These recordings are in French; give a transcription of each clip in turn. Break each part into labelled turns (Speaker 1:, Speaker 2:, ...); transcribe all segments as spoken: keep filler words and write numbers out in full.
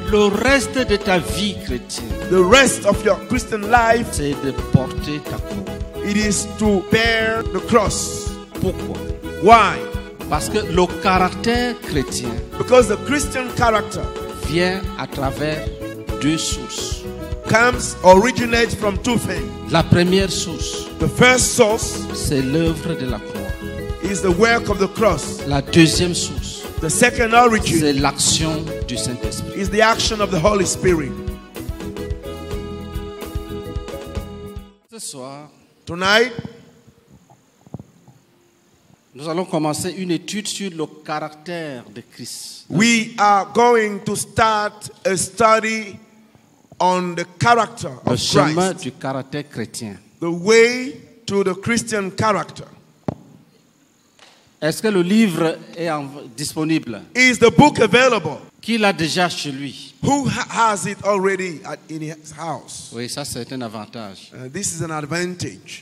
Speaker 1: le reste de ta vie chrétienne,
Speaker 2: the rest of your Christian life,
Speaker 1: c'est de porter ta croix.
Speaker 2: it is to bear the cross.
Speaker 1: Pourquoi?
Speaker 2: Why?
Speaker 1: Parce que le caractère chrétien
Speaker 2: Because the Christian character
Speaker 1: vient à travers deux sources.
Speaker 2: comes, originates from two things.
Speaker 1: La première source,
Speaker 2: The first source
Speaker 1: c'est l'œuvre de la croix.
Speaker 2: is the work of the cross.
Speaker 1: La deuxième source,
Speaker 2: The second origin
Speaker 1: c'est l'action du Saint-Esprit.
Speaker 2: is the action of the Holy Spirit.
Speaker 1: Ce soir,
Speaker 2: Tonight,
Speaker 1: nous allons commencer une étude sur le caractère de Christ.
Speaker 2: we are going to start a study on the character
Speaker 1: Le
Speaker 2: of
Speaker 1: chemin
Speaker 2: Christ,
Speaker 1: du caractère chrétien.
Speaker 2: the way to the Christian character.
Speaker 1: Est-ce que le livre est en- disponible?
Speaker 2: Is the book available?
Speaker 1: Qui l'a déjà chez lui?
Speaker 2: Who ha- has it already at, in his house?
Speaker 1: Oui, ça c'est un avantage.
Speaker 2: Uh, this is an advantage.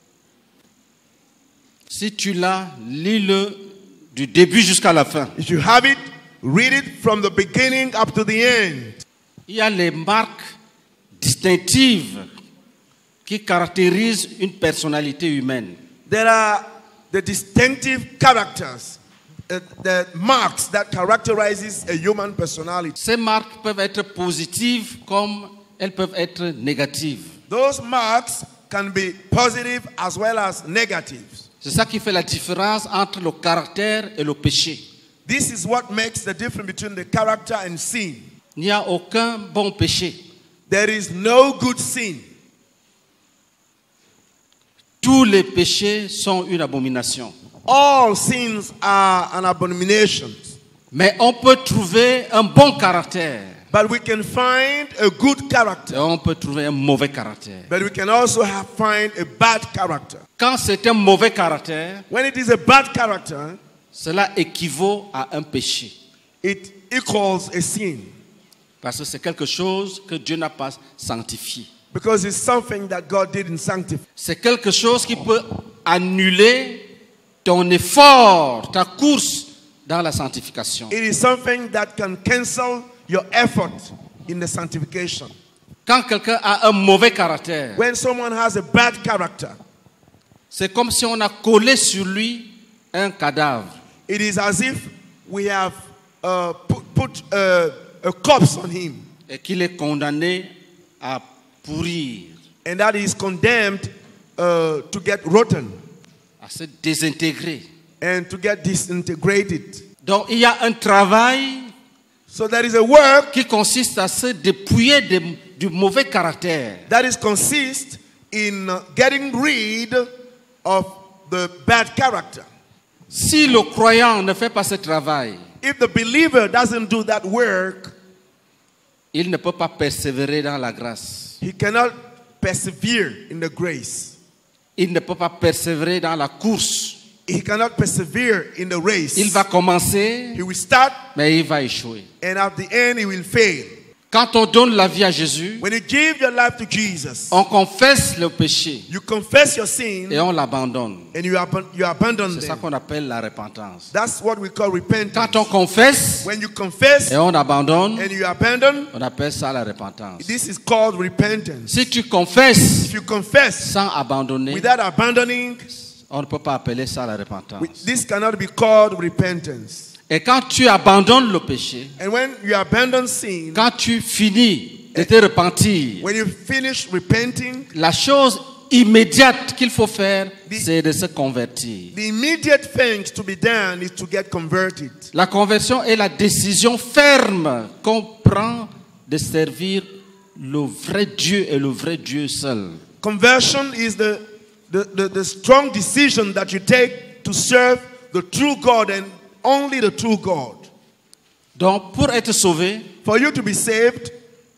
Speaker 1: Si tu l'as, lis-le du début jusqu'à la fin.
Speaker 2: If you have it, read it from the beginning up to the end.
Speaker 1: Il y a les marques distinctives qui caractérisent une personnalité humaine.
Speaker 2: There are the distinctive characters, uh, the marks that characterizes a human personality.
Speaker 1: Ces marques peuvent être positives comme elles peuvent être négatives.
Speaker 2: Those marks can be positive as well as negative.
Speaker 1: C'est ça qui fait la différence entre le caractère et le péché.
Speaker 2: This is what makes the difference between the character and sin.
Speaker 1: Il n'y a aucun bon péché.
Speaker 2: There is no good sin.
Speaker 1: Tous les péchés sont une abomination.
Speaker 2: All sins are an abomination.
Speaker 1: Mais on peut trouver un bon caractère
Speaker 2: But we can find a good character.
Speaker 1: et on peut trouver un mauvais caractère.
Speaker 2: But we can also have, find a bad character.
Speaker 1: Quand c'est un mauvais caractère,
Speaker 2: When it is a bad character,
Speaker 1: cela équivaut à un péché.
Speaker 2: it equals a sin.
Speaker 1: Parce que c'est quelque chose que Dieu n'a pas sanctifié.
Speaker 2: Because it's something that God didn't sanctify.
Speaker 1: C'est quelque chose qui peut annuler ton effort, ta course dans la sanctification.
Speaker 2: It is something that can cancel your effort in the sanctification.
Speaker 1: Quand quelqu'un a un mauvais caractère,
Speaker 2: When someone has a bad character,
Speaker 1: c'est comme si on a collé sur lui un cadavre.
Speaker 2: it is as if we have uh, put, put uh, a corpse on him,
Speaker 1: Et qu'il est condamné à pourrir,
Speaker 2: and that is condemned uh, to get rotten
Speaker 1: à se désintégrer.
Speaker 2: and to get disintegrated.
Speaker 1: Donc il y a un travail
Speaker 2: So there is a work
Speaker 1: qui consiste à se dépouiller de- du mauvais caractère.
Speaker 2: that is consist in uh, getting rid of the bad character.
Speaker 1: Si le croyant ne fait pas ce travail,
Speaker 2: If the believer doesn't do that work,
Speaker 1: il ne peut pas persévérer dans la grâce.
Speaker 2: he cannot persevere in the grace.
Speaker 1: Il ne peut pas persévérer dans la course.
Speaker 2: He cannot persevere in the race.
Speaker 1: Il va commencer,
Speaker 2: He will start,
Speaker 1: mais il va échouer.
Speaker 2: and at the end he will fail.
Speaker 1: Quand on donne la vie à Jésus,
Speaker 2: When you give your life to Jesus,
Speaker 1: on confesse le péché
Speaker 2: you confess your sin
Speaker 1: et on l'abandonne.
Speaker 2: and you, ab- you abandon
Speaker 1: C'est ça
Speaker 2: them.
Speaker 1: qu'on appelle la repentance.
Speaker 2: That's what we call repentance.
Speaker 1: Quand on confesse
Speaker 2: When you confess
Speaker 1: et on abandonne,
Speaker 2: and you abandon,
Speaker 1: on appelle ça la repentance.
Speaker 2: this is called repentance.
Speaker 1: Si tu confesses
Speaker 2: If you confess
Speaker 1: sans abandonner,
Speaker 2: without abandoning,
Speaker 1: on ne peut pas appeler ça la repentance.
Speaker 2: this cannot be called repentance.
Speaker 1: Et quand tu abandonnes le péché,
Speaker 2: And when you abandon sin,
Speaker 1: quand tu finis de te repentir,
Speaker 2: when you finish repenting,
Speaker 1: la chose immédiate qu'il faut faire, c'est de se convertir.
Speaker 2: the immediate thing to be done is to get converted.
Speaker 1: La conversion est la décision ferme qu'on prend de servir le vrai Dieu et le vrai Dieu seul.
Speaker 2: Conversion is the, the, the, the strong decision that you take to serve the true God and only the true God.
Speaker 1: Donc, pour être sauvé,
Speaker 2: For you to be saved,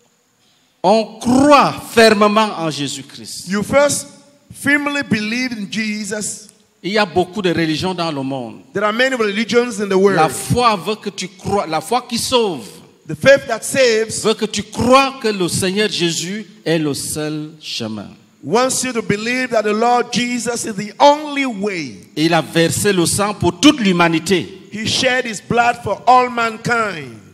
Speaker 1: on croit fermement en Jésus-Christ.
Speaker 2: you first firmly believe in Jesus.
Speaker 1: Il y a beaucoup de religions dans le monde.
Speaker 2: There are many religions in the world.
Speaker 1: La foi veut que tu crois, la foi qui sauve,
Speaker 2: The faith that saves
Speaker 1: veut que tu crois que le Seigneur Jésus est le seul chemin.
Speaker 2: wants you to believe that the Lord Jesus is the only way.
Speaker 1: Et il a versé le sang pour toute l'humanité.
Speaker 2: He shed his blood for all mankind.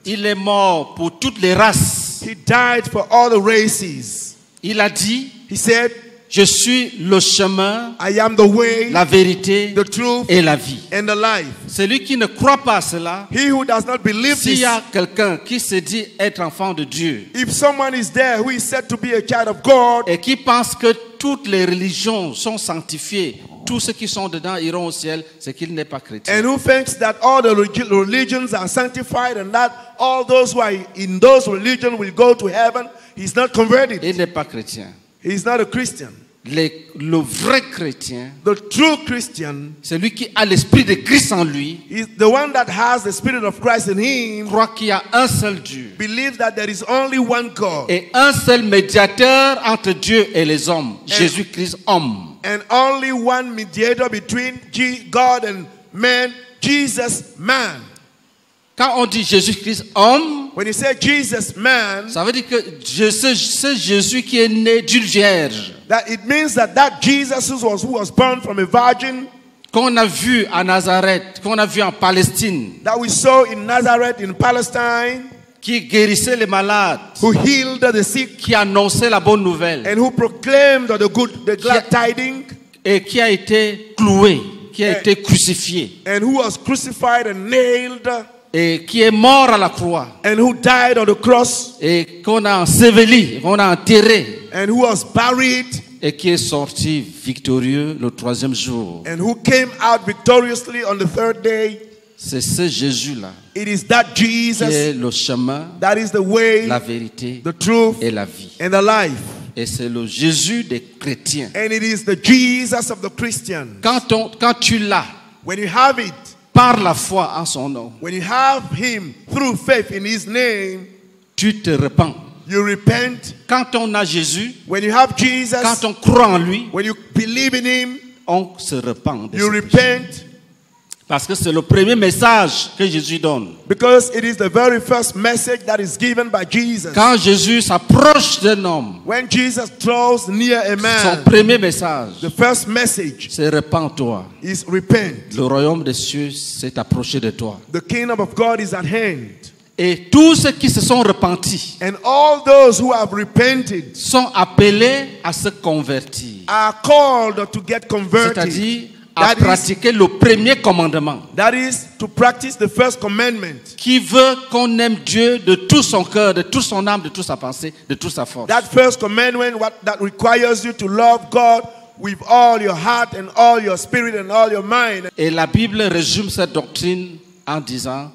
Speaker 1: Il est mort pour toutes les races.
Speaker 2: He died for all the races.
Speaker 1: Il a dit,
Speaker 2: He said,
Speaker 1: je suis le chemin,
Speaker 2: I am the way,
Speaker 1: la vérité
Speaker 2: the truth,
Speaker 1: et la vie.
Speaker 2: and the life.
Speaker 1: Celui qui ne croit pas à cela,
Speaker 2: He who does not believe
Speaker 1: s'il
Speaker 2: this,
Speaker 1: y a quelqu'un qui se dit être enfant de Dieu
Speaker 2: if someone is there who is said to be a child of God,
Speaker 1: et qui pense que toutes les religions sont sanctifiées, tous ceux qui sont dedans iront au ciel, c'est qu'il n'est pas chrétien.
Speaker 2: and who thinks that all the relig- religions are sanctified and that all those who are in those religions will go to heaven, he's not converted.
Speaker 1: Il n'est pas chrétien.
Speaker 2: He's not a Christian.
Speaker 1: Les- le vrai chrétien,
Speaker 2: The true Christian
Speaker 1: celui qui a l'esprit de Christ en lui,
Speaker 2: is the one that has the Spirit of Christ in him,
Speaker 1: croit qu'il y a un seul Dieu
Speaker 2: believes that there is only one God
Speaker 1: et un seul médiateur entre Dieu et les hommes, Jésus-Christ homme.
Speaker 2: and only one mediator between G- God and man, Jesus man.
Speaker 1: Quand on dit Jésus-Christ homme,
Speaker 2: When you say Jesus man,
Speaker 1: ça veut dire que je- c'est c'est Jésus qui est né d'une vierge,
Speaker 2: that it means that that Jesus who was, who was born from a virgin,
Speaker 1: qu'on a vu à Nazareth, qu'on a vu en Palestine,
Speaker 2: that we saw in Nazareth in Palestine,
Speaker 1: qui guérissait les malades,
Speaker 2: who healed the sick
Speaker 1: qui annonçait la bonne nouvelle
Speaker 2: and who proclaimed the good, the glad
Speaker 1: Qui-
Speaker 2: tidings,
Speaker 1: et qui a été cloué, qui a
Speaker 2: Eh.
Speaker 1: été crucifié
Speaker 2: and who was crucified and nailed,
Speaker 1: et qui est mort à la croix
Speaker 2: and who died on the cross,
Speaker 1: et qu'on a enseveli, qu'on a enterré
Speaker 2: and who was buried,
Speaker 1: et qui est sorti victorieux le troisième jour.
Speaker 2: and who came out victoriously on the third day.
Speaker 1: C'est ce Jésus-là
Speaker 2: It is that
Speaker 1: qui est
Speaker 2: Jesus
Speaker 1: le chemin,
Speaker 2: that is the way,
Speaker 1: la vérité
Speaker 2: the truth,
Speaker 1: et la vie.
Speaker 2: and the life.
Speaker 1: Et c'est le Jésus des chrétiens.
Speaker 2: And it is the Jesus of the Christian.
Speaker 1: Quand, on, quand tu l'as
Speaker 2: When you have it,
Speaker 1: par la foi en son nom,
Speaker 2: when you have him through faith in his name,
Speaker 1: tu te repens.
Speaker 2: you repent.
Speaker 1: Quand on a Jésus,
Speaker 2: When you have Jesus,
Speaker 1: quand on croit en lui,
Speaker 2: when you believe in him,
Speaker 1: on se repent. de
Speaker 2: you
Speaker 1: ses péchés.
Speaker 2: repent
Speaker 1: Parce que c'est le premier message que Jésus donne.
Speaker 2: because it is the very first message that is given by Jesus.
Speaker 1: Quand Jésus s'approche d'un homme,
Speaker 2: When Jesus draws near a
Speaker 1: son
Speaker 2: man,
Speaker 1: premier message,
Speaker 2: the first message
Speaker 1: c'est repens-toi.
Speaker 2: is repent.
Speaker 1: Le royaume des cieux s'est approché de toi.
Speaker 2: The kingdom of God is at hand.
Speaker 1: Et tous ceux qui se sont repentis
Speaker 2: And all those who have repented
Speaker 1: sont appelés à se convertir.
Speaker 2: are called to get converted.
Speaker 1: C'est-à-dire à
Speaker 2: That is,
Speaker 1: pratiquer le premier commandement.
Speaker 2: that is to practice the first commandment.
Speaker 1: Qui veut qu'on aime Dieu de tout son cœur, de toute son âme, de toute sa pensée, de toute sa force.
Speaker 2: That first commandment what, that requires you to love God with all your heart and all your spirit and all your mind.
Speaker 1: Et la Bible résume cette doctrine en disant,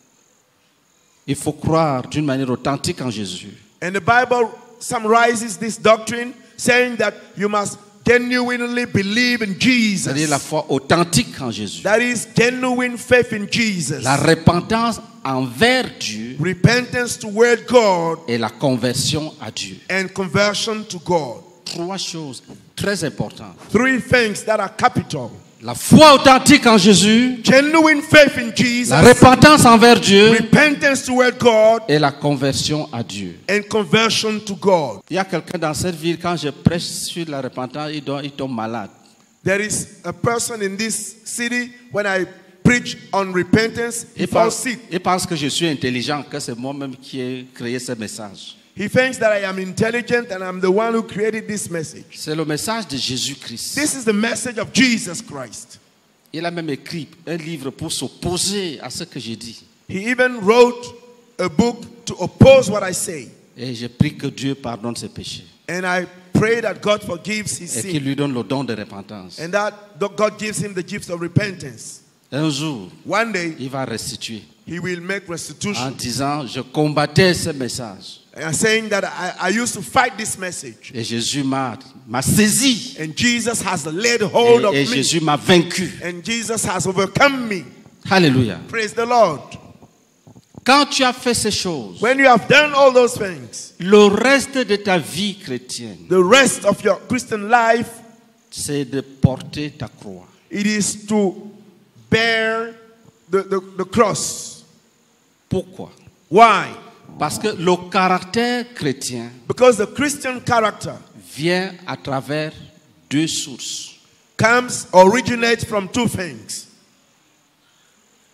Speaker 1: il faut croire d'une manière authentique en Jésus.
Speaker 2: And the Bible summarizes this doctrine saying that you must genuinely believe in
Speaker 1: C'est-à-dire la
Speaker 2: Jesus.
Speaker 1: foi authentique en Jésus.
Speaker 2: That is genuine faith in Jesus.
Speaker 1: La repentance envers Dieu
Speaker 2: Repentance toward God
Speaker 1: et la conversion à Dieu.
Speaker 2: and conversion to God.
Speaker 1: Trois choses très importantes.
Speaker 2: Three things that are capital.
Speaker 1: La foi authentique en Jésus,
Speaker 2: Genuine faith in Jesus.
Speaker 1: la repentance envers Dieu
Speaker 2: Repentance toward God
Speaker 1: et la conversion à Dieu.
Speaker 2: and conversion to God.
Speaker 1: Il y a quelqu'un dans cette ville, quand je prêche sur la repentance, il, doit, il tombe malade.
Speaker 2: There is a person in this city, when I preach on repentance, he
Speaker 1: Il
Speaker 2: falls
Speaker 1: pense,
Speaker 2: sick.
Speaker 1: il pense que je suis intelligent, que c'est moi-même qui ai créé ce message.
Speaker 2: He thinks that I am intelligent and I'm the one who created this message.
Speaker 1: C'est le message de Jésus-Christ.
Speaker 2: This is the message of Jesus Christ.
Speaker 1: Il a même écrit un livre pour s'opposer à ce que j'ai dit.
Speaker 2: He even wrote a book to oppose what I say.
Speaker 1: Et je prie que Dieu pardonne ses péchés
Speaker 2: And I pray that God forgives his
Speaker 1: et qu'il
Speaker 2: sin
Speaker 1: lui donne le don de repentance.
Speaker 2: and that God gives him the gift of repentance.
Speaker 1: Un jour,
Speaker 2: One day,
Speaker 1: il va restituer
Speaker 2: he will make
Speaker 1: en
Speaker 2: restitution.
Speaker 1: disant, je combattais ce message.
Speaker 2: And saying that I, I used to fight this message.
Speaker 1: Et Jésus m'a m'a saisi.
Speaker 2: And Jesus has laid hold of
Speaker 1: Et, et
Speaker 2: me.
Speaker 1: Jésus m'a vaincu.
Speaker 2: And Jesus has overcome me.
Speaker 1: Alléluia.
Speaker 2: Praise the Lord.
Speaker 1: Quand tu as fait ces choses,
Speaker 2: When you have done all those things,
Speaker 1: le reste de ta vie chrétienne,
Speaker 2: the rest of your Christian life,
Speaker 1: c'est de porter ta croix.
Speaker 2: it is to bear the, the, the cross.
Speaker 1: Pourquoi?
Speaker 2: Why?
Speaker 1: Parce que le caractère chrétien
Speaker 2: Because the Christian character
Speaker 1: vient à travers deux sources.
Speaker 2: comes, originates from two things.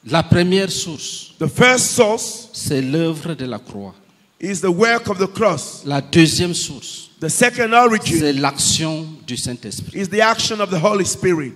Speaker 1: La première source,
Speaker 2: The first source
Speaker 1: c'est l'œuvre de la croix.
Speaker 2: is the work of the cross.
Speaker 1: La deuxième source,
Speaker 2: The second origin
Speaker 1: c'est l'action du Saint-Esprit.
Speaker 2: is the action of the Holy Spirit.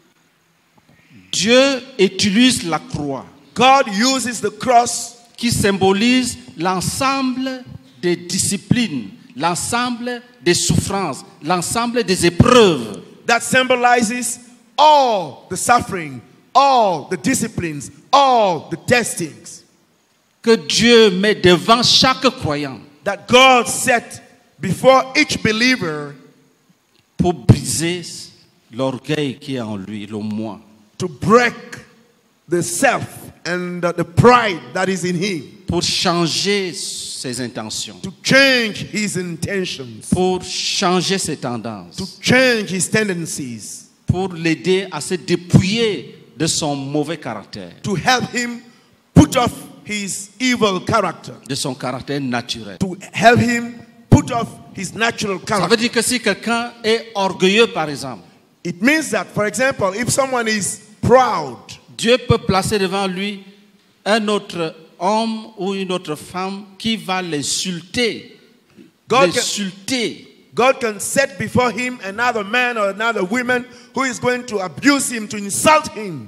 Speaker 1: Dieu utilise la croix
Speaker 2: God uses the cross
Speaker 1: qui symbolise l'ensemble des disciplines, l'ensemble des souffrances, l'ensemble des épreuves
Speaker 2: that symbolizes all the suffering, all the disciplines, all the testings
Speaker 1: que Dieu met devant chaque croyant
Speaker 2: that God set before each believer
Speaker 1: pour briser l'orgueil qui est en lui, le moi.
Speaker 2: to break the self and the, the pride that is in him,
Speaker 1: Pour changer ses intentions,
Speaker 2: to change his intentions,
Speaker 1: pour changer ses tendances,
Speaker 2: to change his tendencies,
Speaker 1: pour l'aider à se dépouiller de son mauvais caractère,
Speaker 2: to help him put off his evil character,
Speaker 1: de son caractère naturel.
Speaker 2: to help him put off his natural
Speaker 1: Ça veut
Speaker 2: character.
Speaker 1: dire que si quelqu'un est orgueilleux, par exemple,
Speaker 2: It means that, for example, if someone is proud,
Speaker 1: Dieu peut placer devant lui un autre homme ou une autre femme qui va l'insulter,
Speaker 2: God can-
Speaker 1: l'insulter,
Speaker 2: God can set before him another man or another woman who is going to abuse him, to insult him.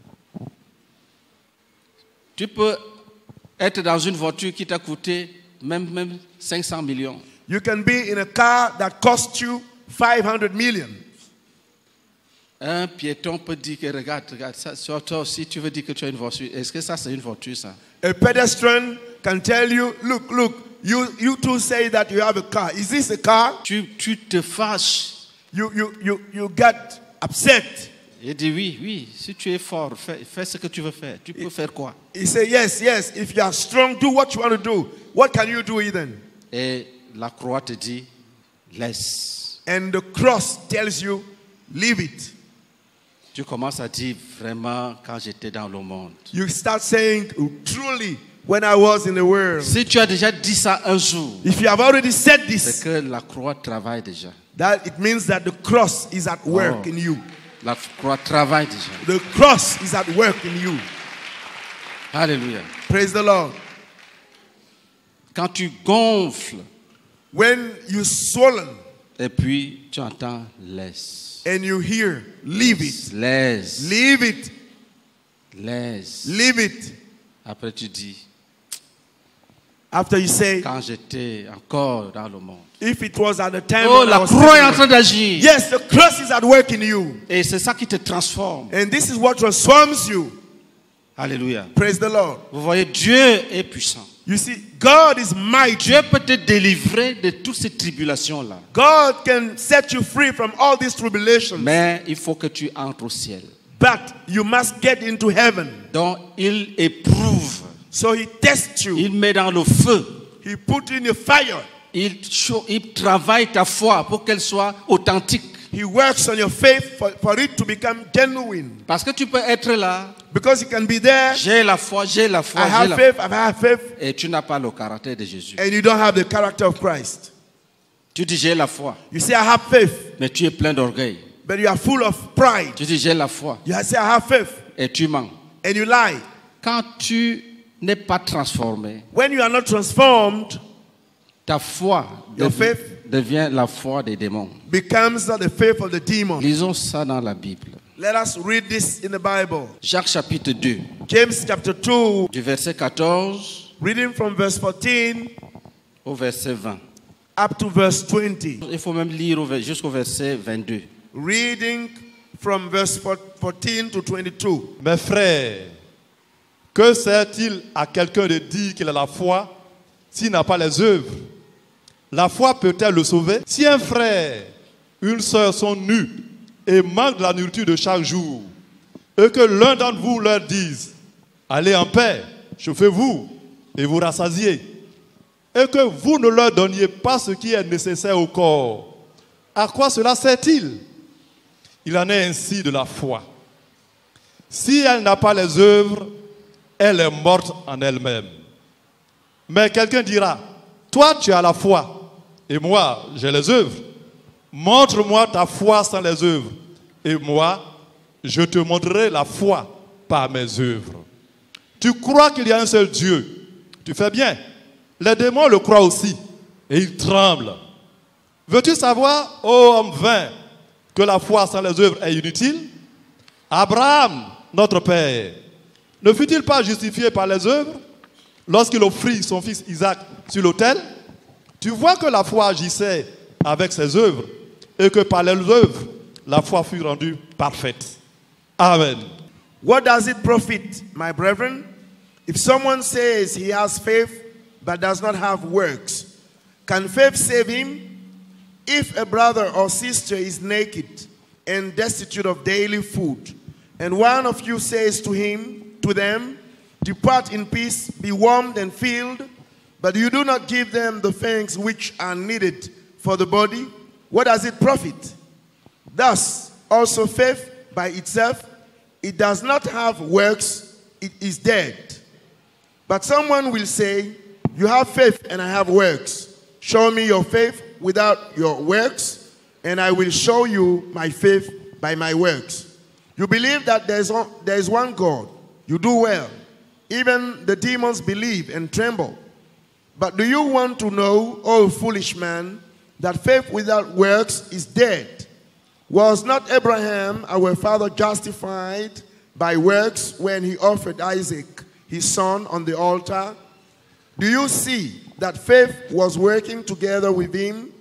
Speaker 1: Tu peux être dans une voiture qui t'a coûté même, même cinq cents millions.
Speaker 2: You can be in a car that cost you five hundred million.
Speaker 1: Un piéton peut dire que regarde, regarde, ça, sur toi aussi, tu veux dire que tu as une voiture. Est-ce que ça, c'est une voiture, ça?
Speaker 2: A pedestrian can tell you, look, look, you, you two say that you have a car. Is this a car?
Speaker 1: Tu, tu te fâches.
Speaker 2: You, you, you, you get upset.
Speaker 1: Il dit oui, oui, si tu es fort, fais, fais ce que tu veux faire. Tu peux faire quoi?
Speaker 2: He say, yes, yes, if you are strong, do what you want to do. What can you do then?
Speaker 1: Et la croix te dit, laisse.
Speaker 2: And the cross tells you, leave it.
Speaker 1: Tu commences à dire vraiment quand j'étais dans le monde.
Speaker 2: You start saying, truly, when I was in the world.
Speaker 1: Si tu as déjà dit ça un jour,
Speaker 2: If you have already said
Speaker 1: c'est
Speaker 2: this,
Speaker 1: que la croix travaille déjà.
Speaker 2: that it means that the cross is at work
Speaker 1: Oh.
Speaker 2: in you.
Speaker 1: La croix travaille déjà.
Speaker 2: The cross is at work in you.
Speaker 1: Alléluia.
Speaker 2: Praise the Lord.
Speaker 1: Quand tu gonfles,
Speaker 2: When you swollen
Speaker 1: et puis tu entends laisse.
Speaker 2: and you hear, leave it,
Speaker 1: Laisse.
Speaker 2: leave it,
Speaker 1: Laisse.
Speaker 2: leave it.
Speaker 1: Après tu dis,
Speaker 2: After you say,
Speaker 1: quand j'étais encore dans le monde.
Speaker 2: if it was at the time
Speaker 1: Oh,
Speaker 2: when I
Speaker 1: la
Speaker 2: was
Speaker 1: croix est en
Speaker 2: living,
Speaker 1: train d'agir.
Speaker 2: yes, the cross is at work in you.
Speaker 1: Et c'est ça qui te transforme.
Speaker 2: And this is what transforms you.
Speaker 1: Alléluia.
Speaker 2: Praise the Lord.
Speaker 1: Vous voyez, Dieu est puissant.
Speaker 2: You see, God is mighty.
Speaker 1: Dieu peut te délivrer de toutes ces tribulations-là.
Speaker 2: God can set you free from all these tribulations.
Speaker 1: Mais il faut que tu entres au ciel.
Speaker 2: But you must get into heaven.
Speaker 1: Donc, il éprouve.
Speaker 2: So he tests you.
Speaker 1: Il met dans le feu.
Speaker 2: He put in a fire.
Speaker 1: Il, cho- il travaille ta foi pour qu'elle soit authentique.
Speaker 2: He works on your faith for, for it to become genuine.
Speaker 1: Parce que tu peux être là.
Speaker 2: Because you can be there.
Speaker 1: J'ai la foi, j'ai la foi,
Speaker 2: I
Speaker 1: j'ai
Speaker 2: have
Speaker 1: la
Speaker 2: faith, I have faith.
Speaker 1: Et tu n'as pas le caractère de Jésus.
Speaker 2: And you don't have the character of Christ.
Speaker 1: Tu dis j'ai la foi,
Speaker 2: You say, I have faith.
Speaker 1: mais tu es plein d'orgueil.
Speaker 2: But you are full of pride.
Speaker 1: Tu dis j'ai la foi
Speaker 2: You say, I have faith.
Speaker 1: et tu mens.
Speaker 2: And you lie.
Speaker 1: Quand tu n'es pas transformé,
Speaker 2: When you are not transformed,
Speaker 1: ta foi
Speaker 2: Your
Speaker 1: devi-
Speaker 2: faith
Speaker 1: devient la foi des démons.
Speaker 2: becomes the faith of the demon.
Speaker 1: Lisons ça dans la Bible.
Speaker 2: Let us read this in the Bible.
Speaker 1: Jacques chapitre deux,
Speaker 2: James chapter two,
Speaker 1: du verset quatorze
Speaker 2: reading from verse fourteen
Speaker 1: au verset vingt.
Speaker 2: up to verse twenty.
Speaker 1: Il faut même lire au ver- jusqu'au verset vingt-deux.
Speaker 2: Reading from verse fourteen to twenty-two.
Speaker 3: Mes frères, que sert-il à quelqu'un de dire qu'il a la foi s'il n'a pas les œuvres? La foi peut-elle le sauver? Si un frère, une sœur sont nus et manquent de la nourriture de chaque jour, et que l'un d'entre vous leur dise, allez en paix, chauffez-vous et vous rassasiez, et que vous ne leur donniez pas ce qui est nécessaire au corps, à quoi cela sert-il? Il en est ainsi de la foi. Si elle n'a pas les œuvres, elle est morte en elle-même. Mais quelqu'un dira, toi tu as la foi, et moi j'ai les œuvres. Montre-moi ta foi sans les œuvres, et moi je te montrerai la foi par mes œuvres. Tu crois qu'il y a un seul Dieu. Tu fais bien. Les démons le croient aussi. Et ils tremblent. Veux-tu savoir, ô homme vain, que la foi sans les œuvres est inutile? Abraham, notre père, ne fut-il pas justifié par les œuvres lorsqu'il offrit son fils Isaac sur l'autel? Tu vois que la foi agissait avec ses œuvres et que par les œuvres, la foi fut rendue parfaite. Amen.
Speaker 2: What does it profit, my brethren, if someone says he has faith but does not have works? Can faith save him? If a brother or sister is naked and destitute of daily food, and one of you says to him, to them, depart in peace, be warmed and filled, but you do not give them the things which are needed for the body, what does it profit? Thus, also faith by itself, it does not have works, it is dead. But someone will say, you have faith and I have works. Show me your faith without your works, and I will show you my faith by my works. You believe that there is one, there is one God. You do well. Even the demons believe and tremble. But do you want to know, O foolish man, that faith without works is dead? Was not Abraham, our father, justified by works when he offered Isaac, his son, on the altar? Do you see that faith was working together with him,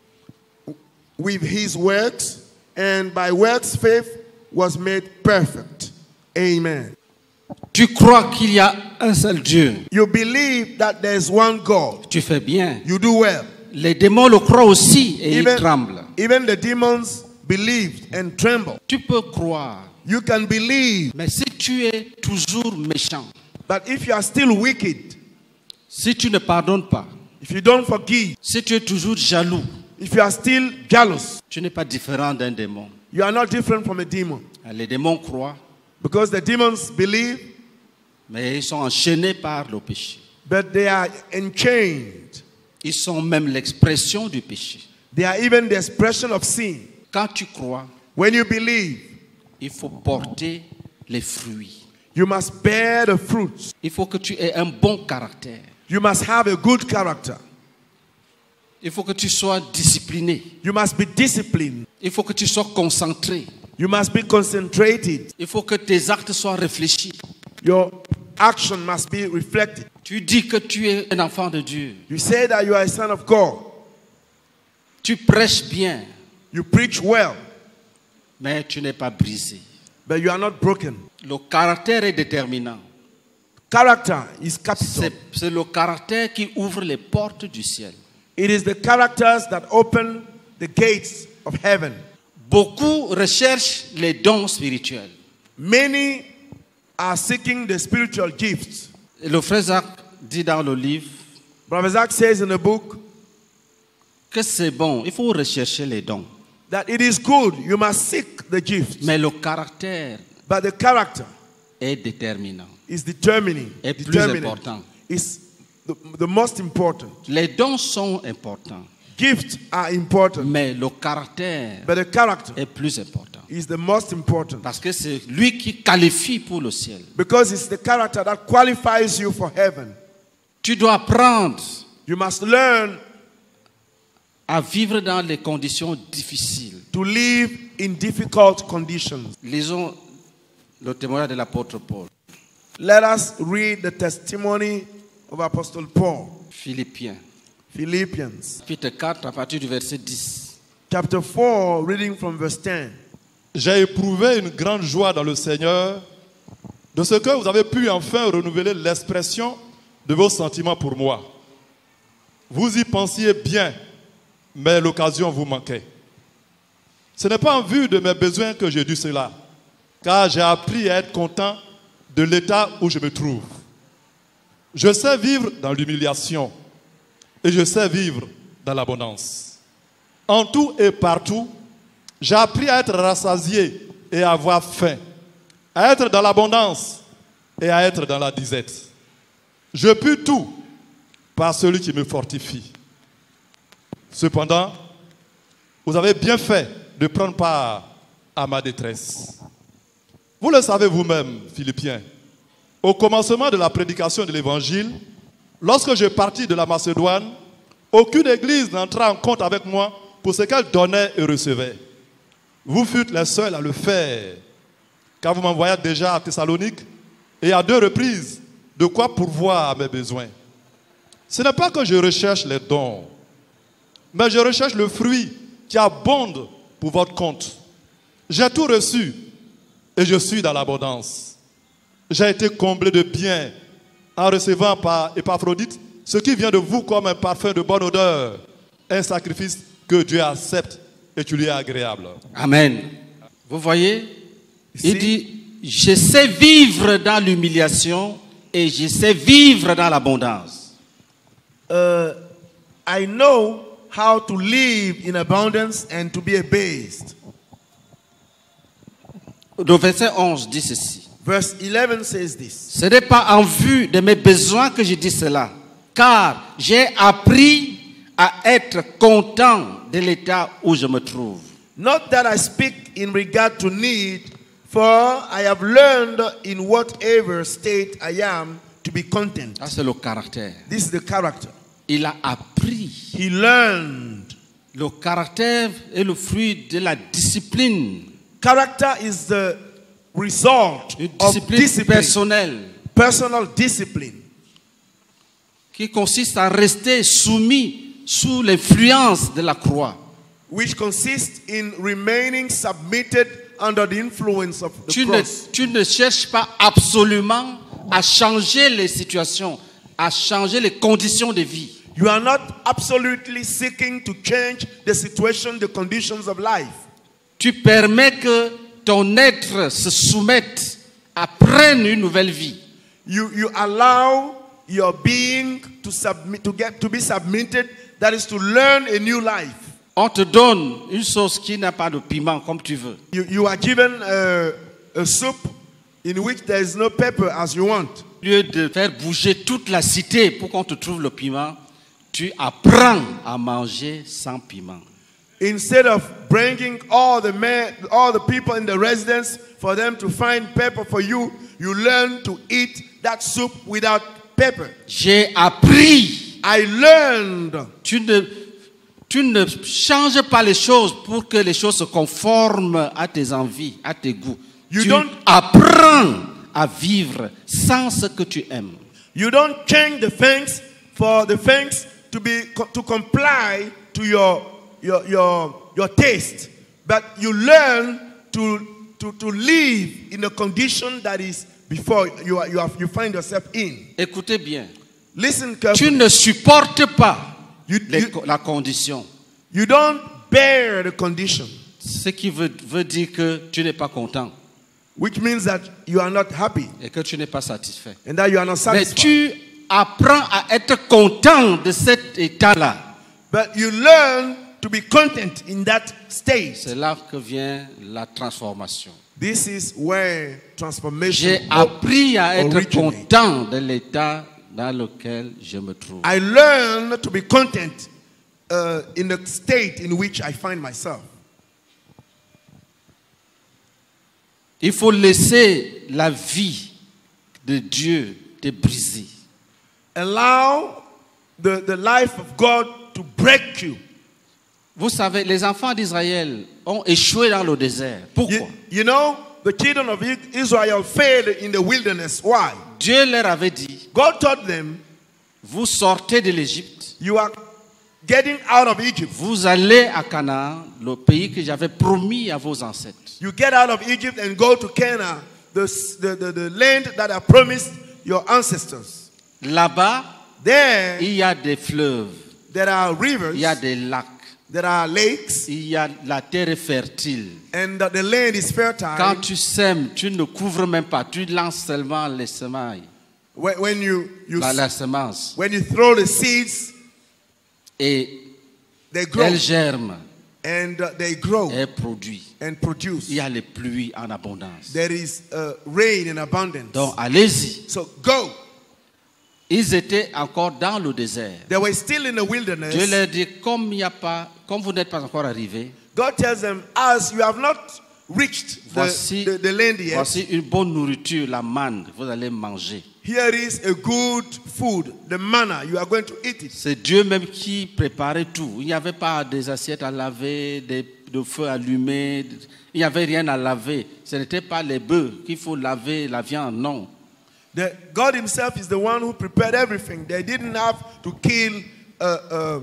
Speaker 2: with his works, and by works faith was made perfect? Amen.
Speaker 1: Tu crois qu'il y a un seul Dieu.
Speaker 2: You believe that there is one God.
Speaker 1: Tu fais bien.
Speaker 2: You do well.
Speaker 1: Les démons le croient aussi et
Speaker 2: Even,
Speaker 1: ils tremblent.
Speaker 2: even the demons believed and trembled.
Speaker 1: Tu peux croire,
Speaker 2: You can believe,
Speaker 1: mais si tu es toujours méchant,
Speaker 2: but if you are still wicked,
Speaker 1: si tu ne pardonnes pas,
Speaker 2: if you don't forgive,
Speaker 1: si tu es toujours jaloux,
Speaker 2: if you are still jealous,
Speaker 1: tu n'es pas différent d'un démon.
Speaker 2: you are not different from a demon.
Speaker 1: Les démons croient,
Speaker 2: Because the demons believe,
Speaker 1: mais ils sont enchaînés par le péché.
Speaker 2: but they are enchained.
Speaker 1: Ils sont même l'expression du péché.
Speaker 2: They are even the expression of sin.
Speaker 1: Quand tu crois,
Speaker 2: When you believe,
Speaker 1: il faut porter les fruits.
Speaker 2: you must bear the fruits.
Speaker 1: Il faut que tu aies un bon caractère.
Speaker 2: You must have a good character.
Speaker 1: Il faut que tu sois discipliné.
Speaker 2: You must be disciplined.
Speaker 1: Il faut que tu sois concentré.
Speaker 2: You must be concentrated.
Speaker 1: Il faut que tes actes soient réfléchis.
Speaker 2: Your action must be reflected.
Speaker 1: Tu dis que tu es un enfant de Dieu.
Speaker 2: You say that you are a son of God.
Speaker 1: Tu prêches bien,
Speaker 2: You preach well,
Speaker 1: mais tu n'es pas brisé.
Speaker 2: but you are not broken.
Speaker 1: Le caractère est déterminant.
Speaker 2: Character is capital.
Speaker 1: C'est, c'est le caractère qui ouvre les portes du ciel.
Speaker 2: It is the characters that open the gates of heaven.
Speaker 1: Beaucoup recherchent les dons spirituels.
Speaker 2: Many are seeking the spiritual gifts.
Speaker 1: Et le frère Zach dit dans le livre
Speaker 2: Brother Zach says in the book
Speaker 1: que c'est bon, il faut rechercher les dons.
Speaker 2: that it is good, you must seek the gifts.
Speaker 1: Mais le caractère
Speaker 2: But the character
Speaker 1: est déterminant,
Speaker 2: is determining.
Speaker 1: est plus
Speaker 2: determinant.
Speaker 1: important.
Speaker 2: Is the, the most important.
Speaker 1: Les dons sont importants,
Speaker 2: Gifts are important,
Speaker 1: mais le caractère
Speaker 2: but the character
Speaker 1: est plus important.
Speaker 2: is the most important.
Speaker 1: Parce que c'est lui qui qualifie pour le ciel.
Speaker 2: Because it's the character that qualifies you for heaven.
Speaker 1: Tu dois apprendre
Speaker 2: You must learn
Speaker 1: à vivre dans les conditions difficiles.
Speaker 2: to live in difficult conditions.
Speaker 1: Lisons le témoignage de l'apôtre Paul.
Speaker 2: Let us read the testimony of Apostle Paul.
Speaker 1: Philippiens,
Speaker 2: Philippians
Speaker 1: chapitre quatre, à partir du verset dix.
Speaker 2: chapter four, reading from verse ten.
Speaker 3: J'ai éprouvé une grande joie dans le Seigneur de ce que vous avez pu enfin renouveler l'expression de vos sentiments pour moi. Vous y pensiez bien, mais l'occasion vous manquait. Ce n'est pas en vue de mes besoins que j'ai dû cela, car j'ai appris à être content de l'état où je me trouve. Je sais vivre dans l'humiliation et je sais vivre dans l'abondance. En tout et partout, j'ai appris à être rassasié et à avoir faim, à être dans l'abondance et à être dans la disette. Je puis tout par celui qui me fortifie. Cependant, vous avez bien fait de prendre part à ma détresse. Vous le savez vous-même, Philippiens, Au commencement de la prédication de l'évangile, lorsque je partis de la Macédoine, aucune église n'entra en compte avec moi pour ce qu'elle donnait et recevait. Vous fûtes les seuls à le faire, car vous m'envoyez déjà à Thessalonique et à deux reprises de quoi pourvoir à mes besoins. Ce n'est pas que je recherche les dons, mais je recherche le fruit qui abonde pour votre compte. J'ai tout reçu et je suis dans l'abondance. J'ai été comblé de biens en recevant par Épaphrodite ce qui vient de vous comme un parfum de bonne odeur, un sacrifice que Dieu accepte et qui lui est agréable.
Speaker 1: Amen. Vous voyez,
Speaker 2: Ici,
Speaker 1: il dit, je sais vivre dans l'humiliation et je sais vivre dans l'abondance.
Speaker 2: uh, I know how to live in abundance and to be abased.
Speaker 1: Le verset onze dit ceci.
Speaker 2: Verse eleven says this.
Speaker 1: Ce n'est pas en vue de mes besoins que je dis cela, car j'ai appris à être content de l'état où je me trouve.
Speaker 2: Not that I speak in regard to need, for I have learned in whatever state I am to be content.
Speaker 1: Ça, c'est le caractère.
Speaker 2: This is the character.
Speaker 1: Il a appris.
Speaker 2: He learned.
Speaker 1: Le caractère est le fruit de la discipline.
Speaker 2: Character is the result
Speaker 1: Une
Speaker 2: of
Speaker 1: discipline
Speaker 2: discipline,
Speaker 1: personnelle
Speaker 2: personal discipline,
Speaker 1: qui consiste à rester soumis sous l'influence de la croix.
Speaker 2: which consists in remaining submitted under the influence of the
Speaker 1: Tu ne,
Speaker 2: cross.
Speaker 1: tu ne cherches pas absolument à changer les situations, à changer les conditions de vie.
Speaker 2: You are not absolutely seeking to change the situation, the conditions of life.
Speaker 1: Tu permets que ton être se soumette, apprenne une nouvelle vie.
Speaker 2: You, you allow your being to submit, to get to be submitted, that is to learn a new life.
Speaker 1: On te donne une sauce qui n'a pas de piment comme tu veux.
Speaker 2: You, you are given a, a soup in which there is no pepper as you want.
Speaker 1: Au lieu de faire bouger toute la cité pour qu'on te trouve le piment, tu apprends à manger sans piment.
Speaker 2: Instead of bringing all the men, all the people in the residence for them to find pepper for you, you learn to eat that soup without pepper.
Speaker 1: J'ai appris.
Speaker 2: I learned.
Speaker 1: Tu ne, tu ne changes pas les choses pour que les choses se conforment à tes envies, à tes goûts.
Speaker 2: You
Speaker 1: tu
Speaker 2: don't-
Speaker 1: apprends à vivre sans ce que tu aimes.
Speaker 2: You don't change the things for the things to be to comply to your your your your taste, but you learn to to to live in a condition that is before you are, you have, you find yourself in.
Speaker 1: Écoutez bien.
Speaker 2: Listen
Speaker 1: Tu
Speaker 2: carefully.
Speaker 1: ne supportes pas
Speaker 2: You,
Speaker 1: les-
Speaker 2: you,
Speaker 1: la condition.
Speaker 2: you don't bear the condition,
Speaker 1: Ce qui veut, veut dire que tu n'es pas content
Speaker 2: which means that you are not happy
Speaker 1: et que tu n'es pas satisfait.
Speaker 2: and that you are not
Speaker 1: Mais
Speaker 2: satisfied.
Speaker 1: tu apprends à être content de cet état-là.
Speaker 2: But you learn to be content in that state.
Speaker 1: C'est là que vient la transformation.
Speaker 2: This is where transformation
Speaker 1: J'ai appris à être
Speaker 2: originate.
Speaker 1: content de l'état dans lequel je me trouve.
Speaker 2: I learn to be content uh, in the state in which I find myself.
Speaker 1: Il faut laisser la vie de Dieu te briser.
Speaker 2: Allow the, the life of God to break you.
Speaker 1: Vous savez, les enfants d'Israël ont échoué dans le désert. Pourquoi?
Speaker 2: You, you know, the children of Israel failed in the wilderness. Why?
Speaker 1: Dieu leur avait dit,
Speaker 2: God taught them,
Speaker 1: vous sortez de l'Égypte,
Speaker 2: you are getting out of Egypt.
Speaker 1: vous allez à Canaan, le pays que j'avais promis à vos ancêtres.
Speaker 2: You get out of Egypt and go to Canaan, the, the, the, the land that I promised your ancestors.
Speaker 1: Là-bas,
Speaker 2: There,
Speaker 1: il y a des fleuves,
Speaker 2: there are rivers,
Speaker 1: il y a des lacs,
Speaker 2: there are lakes,
Speaker 1: il y a la terre est fertile.
Speaker 2: and the land is fertile.
Speaker 1: Quand tu sèmes, tu ne couvres même pas, tu lances seulement les semailles,
Speaker 2: When, when you, you
Speaker 1: la, la semence,
Speaker 2: when you throw the seeds,
Speaker 1: et
Speaker 2: they grow
Speaker 1: elle germe,
Speaker 2: and uh, they grow
Speaker 1: elle produit.
Speaker 2: and produce.
Speaker 1: Il y a les pluies en abondance.
Speaker 2: There is uh, rain in abundance.
Speaker 1: Donc allez-y.
Speaker 2: So go.
Speaker 1: Ils étaient encore dans le désert.
Speaker 2: They were still in the wilderness.
Speaker 1: Dieu leur dit, comme il y a pas, comme vous n'êtes pas encore arrivés,
Speaker 2: God tells them, as you have not reached the,
Speaker 1: Voici,
Speaker 2: the, the land yet.
Speaker 1: voici une bonne nourriture, la manne, vous allez manger.
Speaker 2: Here is a good food, the manna, you are going to eat it.
Speaker 1: C'est Dieu même qui préparait tout. Il n'y avait pas des assiettes à laver, des, de feu allumé. Il n'y avait rien à laver. Ce n'était pas les bœufs qu'il faut laver, la viande, non.
Speaker 2: The, God himself is the one who prepared everything. They didn't have to kill uh, uh,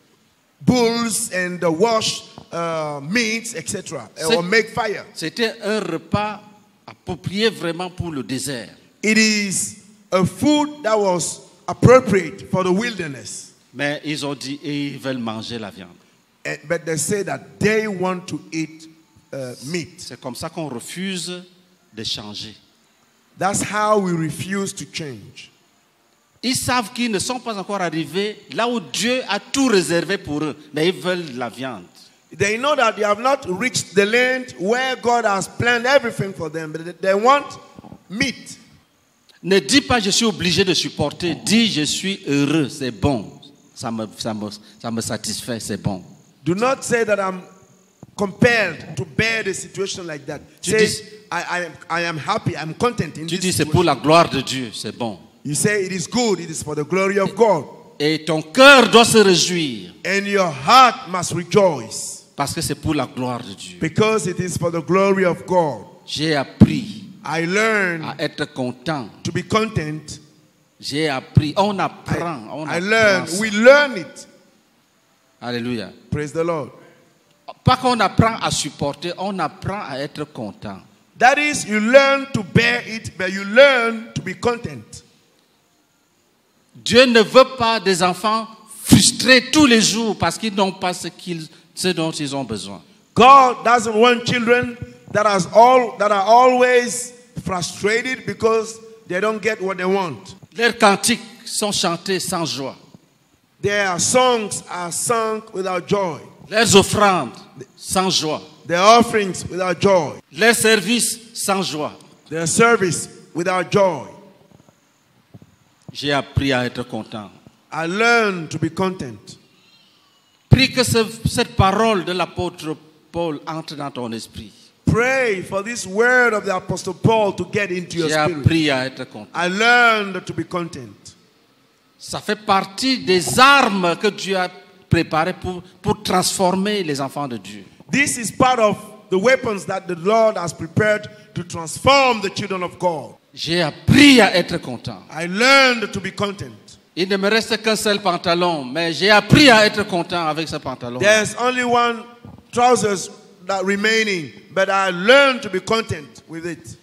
Speaker 2: bulls and uh, wash uh, meats, et cetera, or make fire.
Speaker 1: C'était un repas approprié vraiment pour le désert.
Speaker 2: It is a food that was appropriate for the wilderness.
Speaker 1: Mais ils ont dit, et ils veulent manger la viande.
Speaker 2: And, but they say that they want to eat uh, meat.
Speaker 1: C'est comme ça qu'on refuse de changer.
Speaker 2: That's how we refuse to change.
Speaker 1: Ils savent qu'ils ne sont pas encore arrivés là où Dieu a tout réservé pour eux, mais ils veulent la viande.
Speaker 2: They know that they have not reached the land where God has planned everything for them, but they want meat.
Speaker 1: Ne dis pas je suis obligé de supporter, dis je suis heureux, c'est bon, ça me, ça me, ça me satisfait, c'est bon.
Speaker 2: Do not say that I'm compelled to bear the situation like that.
Speaker 1: Tu
Speaker 2: Say,
Speaker 1: dis,
Speaker 2: I, I, am, I am happy, I'm content in
Speaker 1: tu
Speaker 2: this
Speaker 1: dis c'est
Speaker 2: situation.
Speaker 1: pour la gloire de Dieu, c'est bon.
Speaker 2: You say it is good, it is for the glory of God.
Speaker 1: Et ton cœur doit se réjouir
Speaker 2: And your heart must rejoice
Speaker 1: parce que c'est pour la gloire de Dieu.
Speaker 2: because it is for the glory of God.
Speaker 1: J'ai appris
Speaker 2: I learn
Speaker 1: à être content.
Speaker 2: to be content.
Speaker 1: J'ai appris, on apprend, on
Speaker 2: I
Speaker 1: apprend
Speaker 2: learn,
Speaker 1: ça.
Speaker 2: we learn it.
Speaker 1: Alléluia.
Speaker 2: Praise the Lord.
Speaker 1: Pas qu'on apprend à supporter, on apprend à être content.
Speaker 2: That is, you learn to bear it, but you learn to be content.
Speaker 1: Dieu ne veut pas des enfants frustrés tous les jours parce qu'ils n'ont pas ce, qu'ils, ce dont ils ont besoin.
Speaker 2: God doesn't want children that, has all, that are always frustrated because they don't get what they want.
Speaker 1: Leurs cantiques sont chantés sans joie.
Speaker 2: Their songs are sung without joy.
Speaker 1: Leurs offrandes sans joie.
Speaker 2: Their offerings without joy.
Speaker 1: Leurs services sans joie.
Speaker 2: Their service without joy.
Speaker 1: J'ai appris à être content.
Speaker 2: I learned to be content.
Speaker 1: Prie que ce, cette parole de l'apôtre Paul entre dans ton esprit.
Speaker 2: Pray for this word of the Apostle Paul to get into your
Speaker 1: J'ai
Speaker 2: spirit.
Speaker 1: appris à être content.
Speaker 2: I learned to be content.
Speaker 1: Ça fait partie des armes que Dieu a préparées pour, pour transformer les enfants de Dieu.
Speaker 2: This is part of the weapons that the Lord has prepared to transform the children of God.
Speaker 1: J'ai appris à être content.
Speaker 2: I learned to be content.
Speaker 1: Il ne me reste qu'un seul pantalon, mais j'ai appris à être content avec ce pantalon.
Speaker 2: There's only one trousers that remaining, but I learned to be content with it.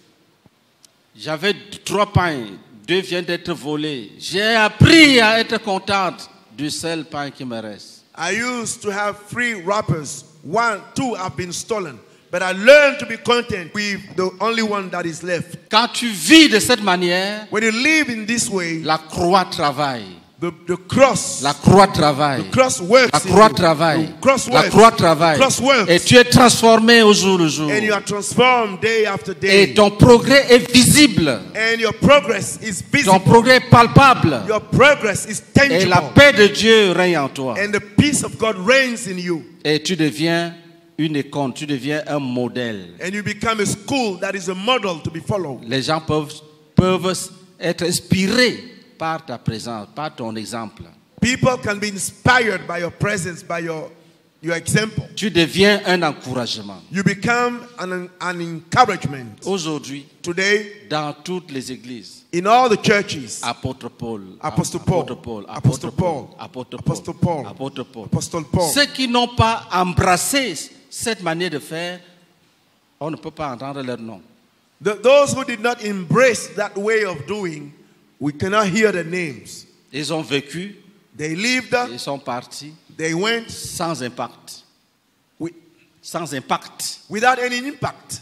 Speaker 1: J'avais trois pains, deux viennent d'être volés. J'ai appris à être contente du seul pain qui me reste.
Speaker 2: I used to have three wrappers. One, two have been stolen. But I learned to be content with the only one that is left.
Speaker 1: Quand tu vis de cette manière,
Speaker 2: When you live in this way,
Speaker 1: la croix travaille.
Speaker 2: the, the cross,
Speaker 1: La croix travaille.
Speaker 2: the cross works.
Speaker 1: La
Speaker 2: in
Speaker 1: croix
Speaker 2: you.
Speaker 1: travaille.
Speaker 2: The cross
Speaker 1: La
Speaker 2: works.
Speaker 1: croix travaille.
Speaker 2: Cross works.
Speaker 1: Et tu es transformé au jour le jour.
Speaker 2: And you are transformed day after
Speaker 1: Et
Speaker 2: day.
Speaker 1: ton progrès est visible.
Speaker 2: And your progress is
Speaker 1: Ton
Speaker 2: visible.
Speaker 1: progrès est palpable.
Speaker 2: Your progress is
Speaker 1: Et la
Speaker 2: tangible.
Speaker 1: paix de Dieu règne en toi.
Speaker 2: And the peace of God reigns in you.
Speaker 1: Et tu deviens une icône, tu deviens un modèle.
Speaker 2: And you become a school that is a model to be followed.
Speaker 1: Les gens peuvent, peuvent être inspirés par ta présence, par ton exemple.
Speaker 2: People can be inspired by your presence, by your, your example.
Speaker 1: Tu deviens un encouragement.
Speaker 2: You become an, an encouragement.
Speaker 1: Aujourd'hui,
Speaker 2: Today,
Speaker 1: dans toutes les églises,
Speaker 2: in all the churches,
Speaker 1: apôtre Paul,
Speaker 2: Apostle Paul,
Speaker 1: apôtre Paul,
Speaker 2: Apostle Paul,
Speaker 1: apôtre
Speaker 2: Apostle
Speaker 1: Paul,
Speaker 2: Paul,
Speaker 1: apôtre Paul.
Speaker 2: Apostle Paul.
Speaker 1: Ceux qui n'ont pas embrassé cette manière de faire, on ne peut pas entendre leur nom.
Speaker 2: The, those who did not embrace that way of doing, we cannot hear their names.
Speaker 1: Ils ont vécu,
Speaker 2: They lived,
Speaker 1: ils sont partis
Speaker 2: they went
Speaker 1: sans impact.
Speaker 2: wi-
Speaker 1: Sans impact.
Speaker 2: without any impact.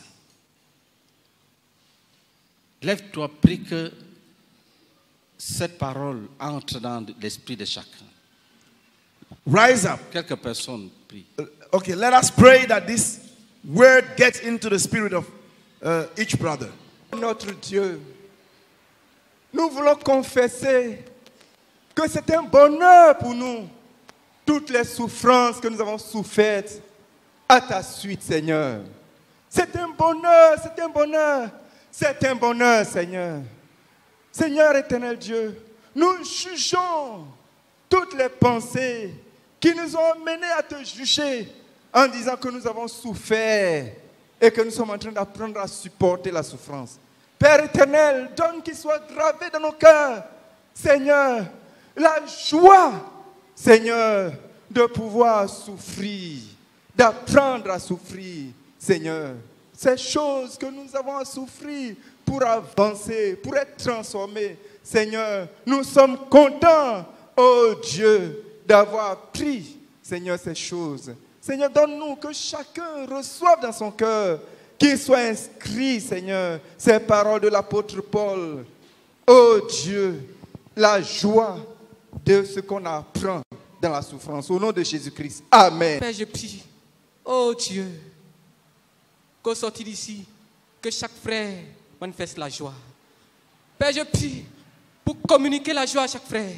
Speaker 1: Lève-toi, prie que cette parole entre dans l'esprit de chacun.
Speaker 2: Rise up.
Speaker 1: Quelques personnes prient.
Speaker 2: Uh, Okay, let us pray that this word gets into the spirit of uh, each brother.
Speaker 4: Notre Dieu, nous voulons confesser que c'est un bonheur pour nous, toutes les souffrances que nous avons souffertes à ta suite, Seigneur. C'est un bonheur, c'est un bonheur, c'est un bonheur, Seigneur. Seigneur éternel Dieu, nous jugeons toutes les pensées qui nous ont menés à te juger en disant que nous avons souffert et que nous sommes en train d'apprendre à supporter la souffrance. Père éternel, donne qu'il soit gravé dans nos cœurs, Seigneur, la joie, Seigneur, de pouvoir souffrir, d'apprendre à souffrir, Seigneur. Ces choses que nous avons à souffrir pour avancer, pour être transformés, Seigneur, nous sommes contents, oh Dieu, d'avoir pris, Seigneur, ces choses. Seigneur, donne-nous que chacun reçoive dans son cœur, qu'il soit inscrit, Seigneur, ces paroles de l'apôtre Paul. Oh Dieu, la joie de ce qu'on apprend dans la souffrance. Au nom de Jésus-Christ. Amen.
Speaker 5: Père, je prie, oh Dieu, qu'au sortir d'ici, que chaque frère manifeste la joie. Père, je prie pour communiquer la joie à chaque frère.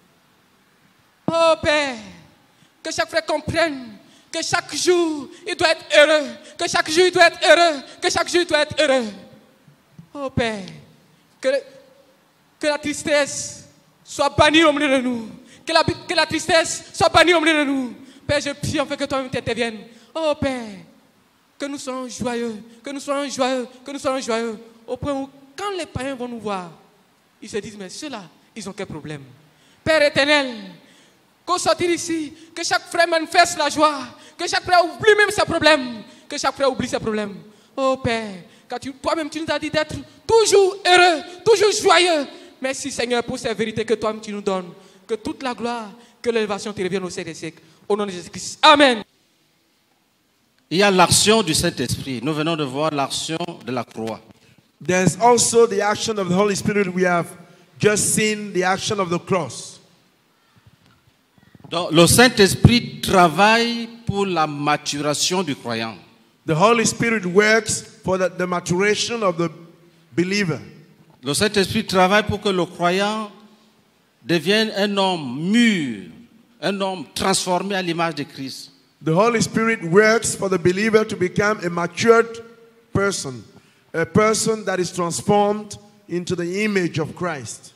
Speaker 5: Oh Père, que chaque frère comprenne que chaque jour, il doit être heureux. Que chaque jour, il doit être heureux. Que chaque jour, il doit être heureux. Oh Père, que, que la tristesse soit bannie au milieu de nous. Que la, que la tristesse soit bannie au milieu de nous. Père, je prie enfin que toi-même t'interviennes. Oh Père, que nous soyons joyeux. Que nous soyons joyeux. Que nous soyons joyeux. Au point où, quand les païens vont nous voir, ils se disent, mais ceux-là, ils ont quel problème? Père éternel, qu'au sortir d'ici, que chaque frère manifeste la joie, que chaque frère oublie même ses problèmes, que chaque frère oublie ses problèmes. Oh Père, car tu, toi-même tu nous as dit d'être toujours heureux, toujours joyeux. Merci Seigneur pour ces vérités que toi-même tu nous donnes. Que toute la gloire, que l'élévation te revienne au siècle des siècles. Au nom de Jésus-Christ. Amen.
Speaker 1: Il y a l'action du Saint-Esprit. Nous venons de voir l'action de la croix.
Speaker 2: There's also the action of the Holy Spirit. We have just seen the action of the cross.
Speaker 1: Donc, le Saint-Esprit travaille pour la maturation du croyant.
Speaker 2: The Holy Spirit works for the, the maturation of the believer.
Speaker 1: Le Saint-Esprit travaille pour que le croyant devienne un homme mûr, un homme transformé à l'image de Christ.
Speaker 2: The Holy Spirit works for the believer to become a matured person, a person that is transformed into the image of Christ.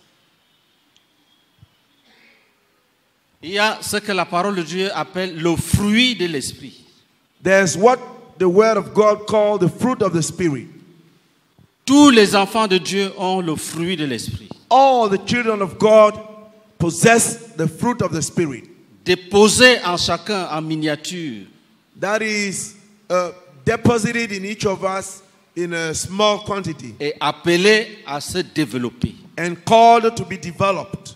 Speaker 1: Il y a ce que la parole de Dieu appelle le fruit de l'esprit.
Speaker 2: There's what the word of God called the fruit of the Spirit.
Speaker 1: Tous les enfants de Dieu ont le fruit de l'esprit.
Speaker 2: All the children of God possess the fruit of the Spirit.
Speaker 1: Déposé en chacun en miniature.
Speaker 2: That is uh, deposited in each of us in a small quantity.
Speaker 1: Et appelé à se développer.
Speaker 2: And called to be developed.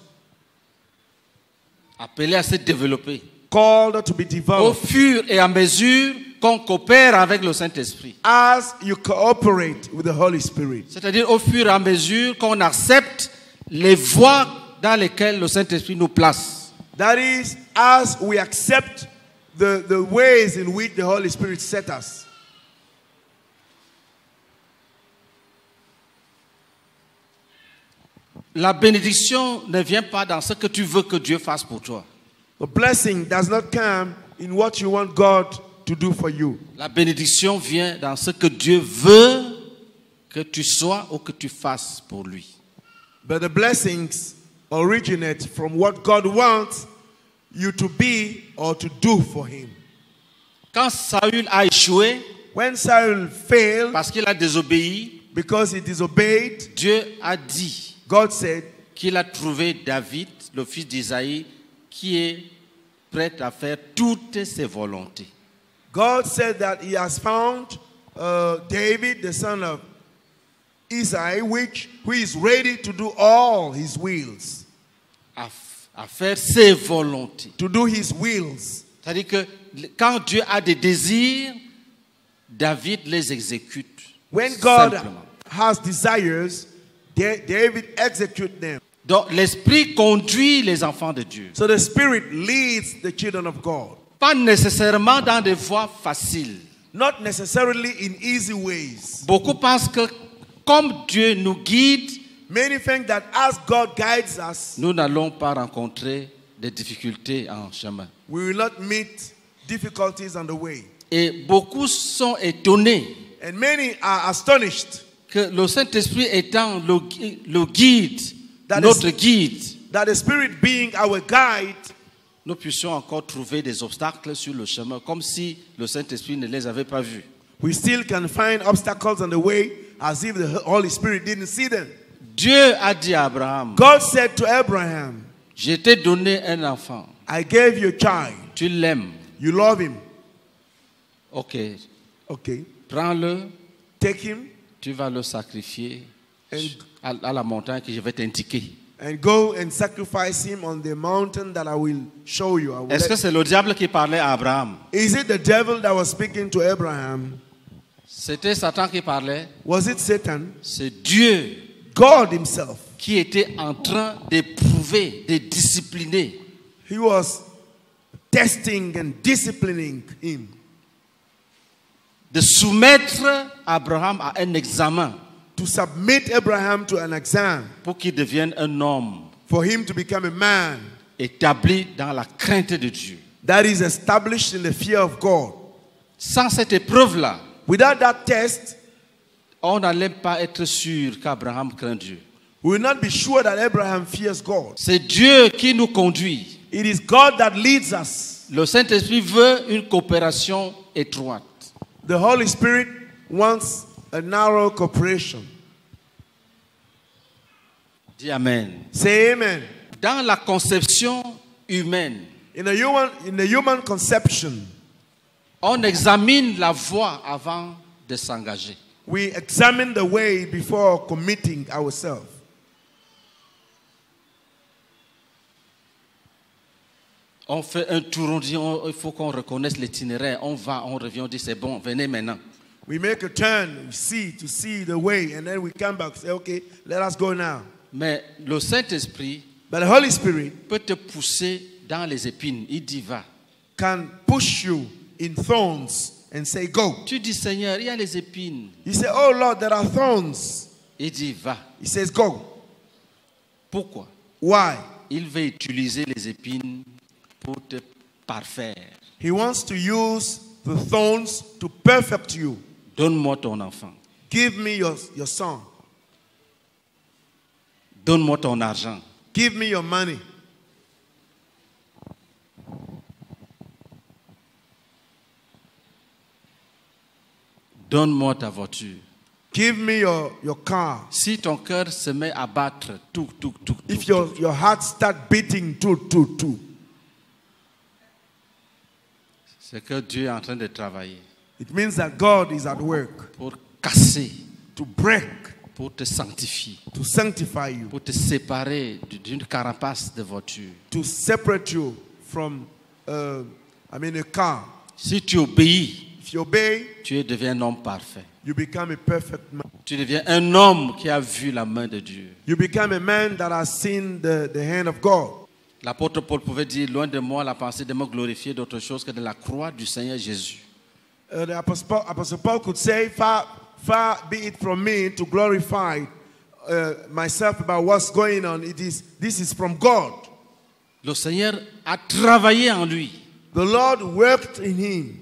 Speaker 1: Appelé à se développer.
Speaker 2: Called to be
Speaker 1: Au
Speaker 2: developed.
Speaker 1: fur et à mesure qu'on coopère avec le Saint-Esprit.
Speaker 2: As you cooperate with the Holy Spirit.
Speaker 1: C'est-à-dire au fur et à mesure qu'on accepte les voies dans lesquelles le Saint-Esprit nous place.
Speaker 2: That is, as we accept the, the ways in which the Holy Spirit set us.
Speaker 1: La bénédiction ne vient pas dans ce que tu veux que Dieu fasse pour toi.
Speaker 2: The blessing does not come in what you want God to do for you.
Speaker 1: La bénédiction vient dans ce que Dieu veut que tu sois ou que tu fasses pour lui.
Speaker 2: But the blessings originate from what God wants you to be or to do for him.
Speaker 1: Quand Saül a échoué
Speaker 2: When Saul failed
Speaker 1: parce qu'il a désobéi,
Speaker 2: because he disobeyed,
Speaker 1: Dieu a dit
Speaker 2: God said
Speaker 1: qu'il a trouvé David, le fils d'Isaïe, qui est prêt à faire toutes ses volontés.
Speaker 2: God said that he has found uh, David, the son of Isai, which who is ready to do all his wills.
Speaker 1: À, à faire ses volontés.
Speaker 2: To do his wills.
Speaker 1: C'est-à-dire que quand Dieu a des désirs, David les exécute.
Speaker 2: When God
Speaker 1: simplement.
Speaker 2: has desires, Da- David executes them.
Speaker 1: Donc l'esprit conduit les enfants de Dieu.
Speaker 2: So the Spirit leads the children of God.
Speaker 1: Pas nécessairement dans des voies faciles.
Speaker 2: Not necessarily in easy ways.
Speaker 1: Beaucoup pensent que comme Dieu nous guide,
Speaker 2: Many think that as God guides us,
Speaker 1: nous n'allons pas rencontrer des difficultés en chemin.
Speaker 2: we will not meet difficulties on the way.
Speaker 1: Et beaucoup sont étonnés
Speaker 2: And many are astonished
Speaker 1: que le Saint-Esprit étant le, gui- le guide,
Speaker 2: That
Speaker 1: notre
Speaker 2: is-
Speaker 1: guide,
Speaker 2: that the Spirit being our guide,
Speaker 1: nous puissions encore trouver des obstacles sur le chemin, comme si le Saint-Esprit ne les avait pas vus.
Speaker 2: we still can find obstacles on the way as if the Holy Spirit didn't see them.
Speaker 1: Dieu a dit à Abraham,
Speaker 2: God said to Abraham,
Speaker 1: je t'ai donné un enfant,
Speaker 2: I gave you a child.
Speaker 1: tu l'aimes.
Speaker 2: You love him.
Speaker 1: Ok,
Speaker 2: Okay.
Speaker 1: prends-le,
Speaker 2: Take him
Speaker 1: tu vas le sacrifier
Speaker 2: and,
Speaker 1: à, à la montagne que je vais t'indiquer.
Speaker 2: and go and sacrifice him on the mountain that I will show you. I will
Speaker 1: Est-ce
Speaker 2: let-
Speaker 1: que c'est le diable qui parlait à Abraham?
Speaker 2: Is it the devil that was speaking to Abraham?
Speaker 1: C'était Satan qui parlait.
Speaker 2: Was it Satan?
Speaker 1: C'est Dieu
Speaker 2: God himself.
Speaker 1: qui était en train d'éprouver, de discipliner.
Speaker 2: He was testing and disciplining him,
Speaker 1: De soumettre Abraham à un examen
Speaker 2: to submit Abraham to an exam,
Speaker 1: pour qu'il devienne un homme
Speaker 2: for him to become a man
Speaker 1: établi dans la crainte de Dieu.
Speaker 2: that is established in the fear of God.
Speaker 1: Sans cette épreuve-là,
Speaker 2: Without that test,
Speaker 1: on n'allait pas être sûr qu'Abraham craint Dieu.
Speaker 2: we will not be sure that Abraham fears God.
Speaker 1: C'est Dieu qui nous conduit.
Speaker 2: It is God that leads us.
Speaker 1: Le Saint-Esprit veut une coopération étroite.
Speaker 2: The Holy Spirit wants a narrow cooperation.
Speaker 1: Dis Amen.
Speaker 2: Say amen.
Speaker 1: Dans la conception humaine,
Speaker 2: In the human, in the human conception,
Speaker 1: on examine la voie avant de s'engager.
Speaker 2: we examine the way before committing ourselves.
Speaker 1: On fait un tour, on dit on- il faut qu'on reconnaisse l'itinéraire. On va, on revient, on dit c'est bon, venez maintenant.
Speaker 2: We make a turn, we see to see the way, and then we come back, say, okay, let us go now.
Speaker 1: Mais le Saint-Esprit
Speaker 2: But the Holy Spirit
Speaker 1: peut te pousser dans les épines. Il dit va.
Speaker 2: can push you in thorns and say, go.
Speaker 1: Tu dis Seigneur, il y a les épines.
Speaker 2: You say, oh Lord, there are thorns.
Speaker 1: Il dit va.
Speaker 2: He says, go.
Speaker 1: Pourquoi?
Speaker 2: Why?
Speaker 1: Il veut utiliser les épines pour te parfaire.
Speaker 2: He wants to use the thorns to perfect you.
Speaker 1: Donne-moi ton enfant.
Speaker 2: Give me your, your son.
Speaker 1: Donne-moi ton argent.
Speaker 2: Give me your money.
Speaker 1: Donne-moi ta voiture.
Speaker 2: Give me your, your car.
Speaker 1: Si ton cœur se met à battre, tout, tout, tout, tout,
Speaker 2: If your, your heart start beating, too, too, too,
Speaker 1: c'est que Dieu est en train de travailler
Speaker 2: it means that God is at work
Speaker 1: pour casser,
Speaker 2: to break,
Speaker 1: pour te sanctifier,
Speaker 2: to sanctify you,
Speaker 1: pour te séparer d'une carapace de voiture.
Speaker 2: to separate you from, uh, I mean, a car.
Speaker 1: Si tu obéis,
Speaker 2: If you obey,
Speaker 1: tu deviens un homme parfait.
Speaker 2: you become a perfect man.
Speaker 1: Tu deviens un homme qui a vu la main de Dieu.
Speaker 2: You become a man that has seen the, the hand of God.
Speaker 1: L'apôtre Paul pouvait dire, loin de moi la pensée de me glorifier d'autre chose que de la croix du Seigneur Jésus.
Speaker 2: Uh, the Apostle Paul, Apostle Paul could say, far, far be it from me to glorify uh, myself about what's going on. It is, this is from God.
Speaker 1: Le Seigneur a travaillé en lui.
Speaker 2: The Lord worked in him.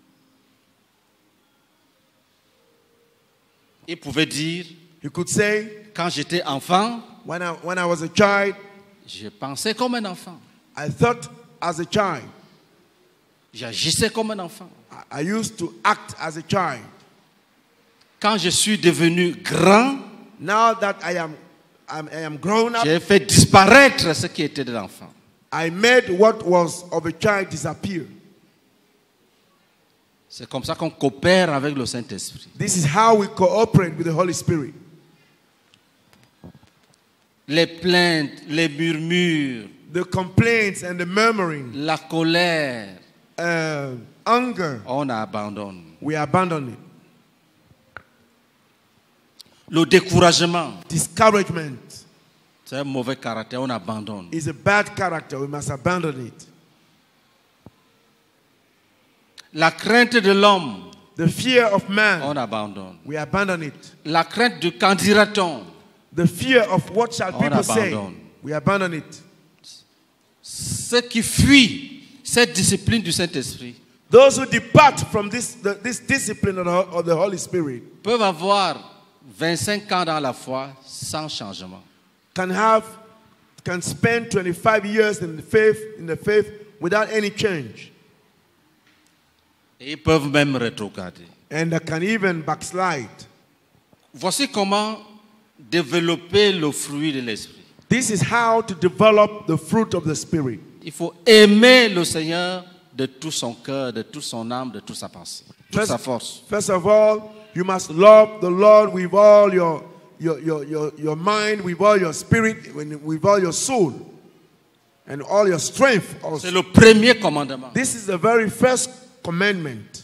Speaker 1: Il pouvait dire,
Speaker 2: He could say,
Speaker 1: quand j'étais enfant,
Speaker 2: when I, when I was a child,
Speaker 1: je pensais comme un enfant.
Speaker 2: I thought as a child.
Speaker 1: J'agissais comme un enfant.
Speaker 2: I, I used to act as a child.
Speaker 1: Quand je suis devenu grand,
Speaker 2: Now that I am, I'm, I am grown up,
Speaker 1: j'ai fait disparaître ce qui était de l'enfant.
Speaker 2: I made what was of a child disappear.
Speaker 1: C'est comme ça qu'on coopère avec le Saint-Esprit.
Speaker 2: This is how we cooperate with the Holy Spirit.
Speaker 1: Les plaintes, les murmures,
Speaker 2: The complaints and the murmuring,
Speaker 1: la colère,
Speaker 2: uh, anger,
Speaker 1: on abandonne.
Speaker 2: we abandon it.
Speaker 1: Le découragement,
Speaker 2: Discouragement
Speaker 1: c'est un mauvais caractère, on abandonne.
Speaker 2: is a bad character. We must abandon it.
Speaker 1: La crainte de l'homme,
Speaker 2: The fear of man,
Speaker 1: on abandonne.
Speaker 2: we abandon it.
Speaker 1: La crainte du candidaton,
Speaker 2: The fear of what shall
Speaker 1: On
Speaker 2: people say,
Speaker 1: abandonne.
Speaker 2: we abandon it.
Speaker 1: ceux qui fuient cette discipline du Saint-Esprit,
Speaker 2: Those who depart from this, the, this discipline of the, of the Holy Spirit
Speaker 1: peuvent avoir vingt-cinq ans dans la foi sans changement.
Speaker 2: can have, can spend twenty-five years in the faith, in the faith without any change.
Speaker 1: Et ils peuvent même rétrograder.
Speaker 2: And they can even backslide.
Speaker 1: Voici comment développer le fruit de l'esprit.
Speaker 2: This is how to develop the fruit of the Spirit.
Speaker 1: Il faut aimer le Seigneur de tout son cœur, de toute son âme, de toute sa pensée, toute
Speaker 2: First,
Speaker 1: sa force.
Speaker 2: first of all, you must love the Lord with all your, your, your, your, your mind, with all your spirit, with all your soul, and all your strength also.
Speaker 1: C'est le premier commandement.
Speaker 2: This is the very first commandment.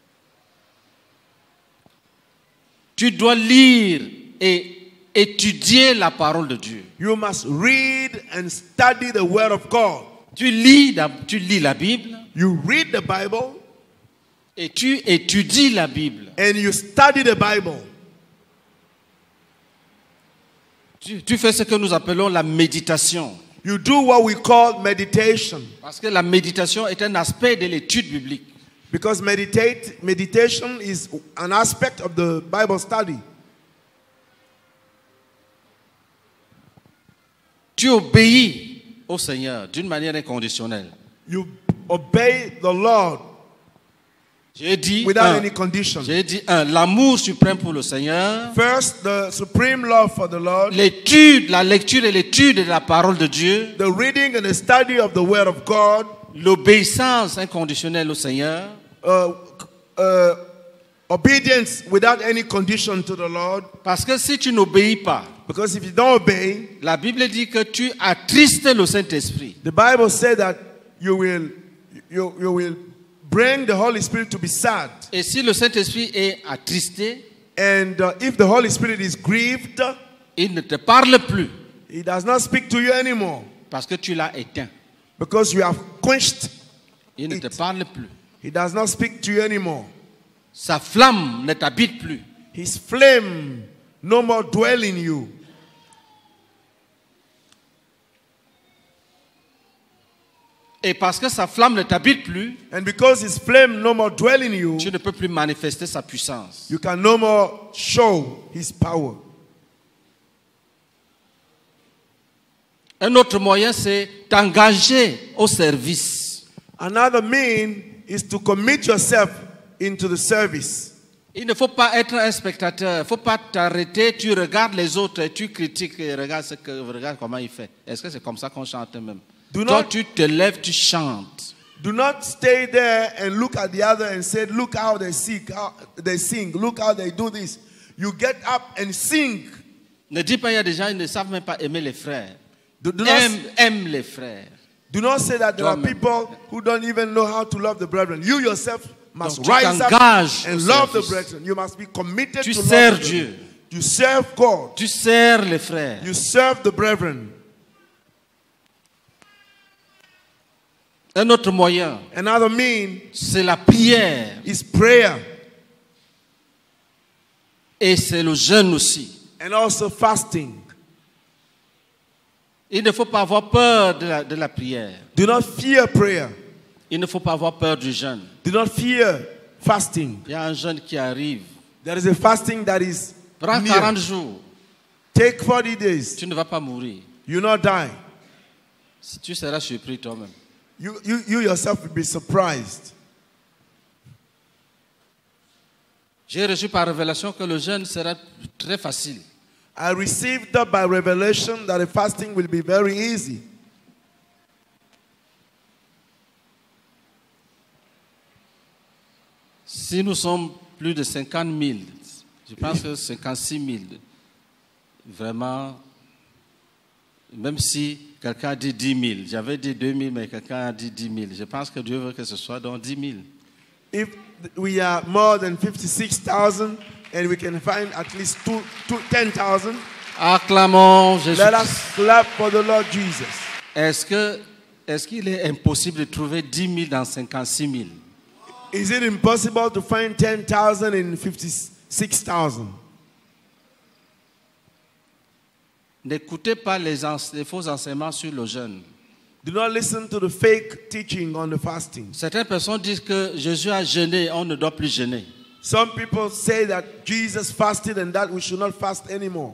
Speaker 1: Tu dois lire et étudier la parole de Dieu.
Speaker 2: You must read and study the Word of God.
Speaker 1: Tu lis, la- tu lis la Bible
Speaker 2: You read the Bible
Speaker 1: et tu étudies la Bible.
Speaker 2: and you study the Bible.
Speaker 1: Tu, tu fais ce que nous appelons la méditation.
Speaker 2: You do what we call meditation.
Speaker 1: Parce que la méditation est un aspect de l'étude biblique.
Speaker 2: Because meditate, meditation is an aspect of the Bible study.
Speaker 1: Tu obéis au Seigneur d'une manière inconditionnelle.
Speaker 2: You obey the Lord
Speaker 1: J'ai dit,
Speaker 2: without
Speaker 1: un,
Speaker 2: any condition.
Speaker 1: j'ai dit un, l'amour suprême pour le Seigneur,
Speaker 2: First, the supreme love for the Lord,
Speaker 1: l'étude, la lecture et l'étude de la parole de Dieu,
Speaker 2: the reading and the study of the Word of God,
Speaker 1: l'obéissance inconditionnelle au Seigneur,
Speaker 2: uh, uh, obedience without any condition to the Lord.
Speaker 1: parce que si tu n'obéis pas,
Speaker 2: Because if you don't obey,
Speaker 1: la Bible dit que tu attristes le Saint-Esprit.
Speaker 2: the Bible says that you will, you, you will bring the Holy Spirit to be sad.
Speaker 1: Et si le Saint-Esprit est attristé,
Speaker 2: And uh, if the Holy Spirit is grieved,
Speaker 1: il ne te parle plus
Speaker 2: He does not speak to you anymore
Speaker 1: parce que tu l'as éteint.
Speaker 2: because you have quenched.
Speaker 1: Il ne te
Speaker 2: It-
Speaker 1: parle plus.
Speaker 2: He does not speak to you anymore.
Speaker 1: Sa flamme ne t'habite plus.
Speaker 2: His flame no more dwell in you.
Speaker 1: Et parce que sa flamme ne t'habite plus,
Speaker 2: And because His flame no more dwell in you,
Speaker 1: tu ne peux plus manifester sa puissance.
Speaker 2: you can no more show His power.
Speaker 1: Un autre moyen, c'est t'engager au service.
Speaker 2: Another mean is to commit yourself into the service.
Speaker 1: Il ne faut pas être un spectateur. Il ne faut pas t'arrêter. Tu regardes les autres et tu critiques et regarde, ce que, regarde comment il fait. Est-ce que c'est comme ça qu'on chante même?
Speaker 2: Do
Speaker 1: Toi,
Speaker 2: not-
Speaker 1: tu te lèves, tu chantes.
Speaker 2: Do not stay there and look at the other and say, look how they sing, how they sing, look how they do this. You get up and sing.
Speaker 1: Ne dis pas, il y a des gens qui ne savent même pas aimer les frères.
Speaker 2: Do, do not,
Speaker 1: Aime, aime les frères.
Speaker 2: do not say that there are
Speaker 1: Toi-même.
Speaker 2: people who don't even know how to love the brethren. You yourself must
Speaker 1: Donc, tu
Speaker 2: rise up
Speaker 1: t'engages
Speaker 2: and
Speaker 1: au
Speaker 2: love the
Speaker 1: service.
Speaker 2: brethren. You must be committed
Speaker 1: Tu
Speaker 2: to
Speaker 1: sers
Speaker 2: love the
Speaker 1: Dieu.
Speaker 2: brethren. You serve God.
Speaker 1: Tu sers les frères.
Speaker 2: You serve the brethren.
Speaker 1: Un autre moyen,
Speaker 2: Another mean
Speaker 1: c'est la prière.
Speaker 2: is prayer
Speaker 1: Et c'est le jeûne aussi.
Speaker 2: and also fasting.
Speaker 1: Il ne faut pas avoir peur de la, de la prière.
Speaker 2: Do not fear prayer.
Speaker 1: Il ne faut pas avoir peur du jeûne.
Speaker 2: Do not fear fasting.
Speaker 1: Il y a un jeûne qui arrive.
Speaker 2: There is a fasting that is
Speaker 1: Prends
Speaker 2: near.
Speaker 1: quarante jours.
Speaker 2: Take forty days.
Speaker 1: Tu ne vas pas mourir.
Speaker 2: You will not die.
Speaker 1: Tu seras surpris toi-même.
Speaker 2: You, you, you yourself will be surprised.
Speaker 1: J'ai reçu par révélation que le jeûne sera très facile.
Speaker 2: I received that by revelation that the fasting will be very easy.
Speaker 1: Si nous sommes plus de cinquante mille, je pense que cinquante-six mille, vraiment, même si quelqu'un a dit dix mille, j'avais dit deux mille, mais quelqu'un a dit dix mille, je pense que Dieu veut que ce soit donc dix mille.
Speaker 2: If we are more than fifty-six thousand and we can find at least two, two, ten thousand,
Speaker 1: Acclamons Jésus.
Speaker 2: let us clap for the Lord Jesus.
Speaker 1: Est-ce que, est-ce qu'il est impossible de trouver dix mille dans cinquante-six mille?
Speaker 2: Is it impossible to find ten thousand in fifty-six thousand?
Speaker 1: N'écoutez pas les, ense- les faux enseignements sur le jeûne.
Speaker 2: Do not listen to the fake teaching on the fasting.
Speaker 1: Certaines personnes disent que Jésus a jeûné, on ne doit plus jeûner.
Speaker 2: Some people say that Jesus fasted and that we should not fast anymore.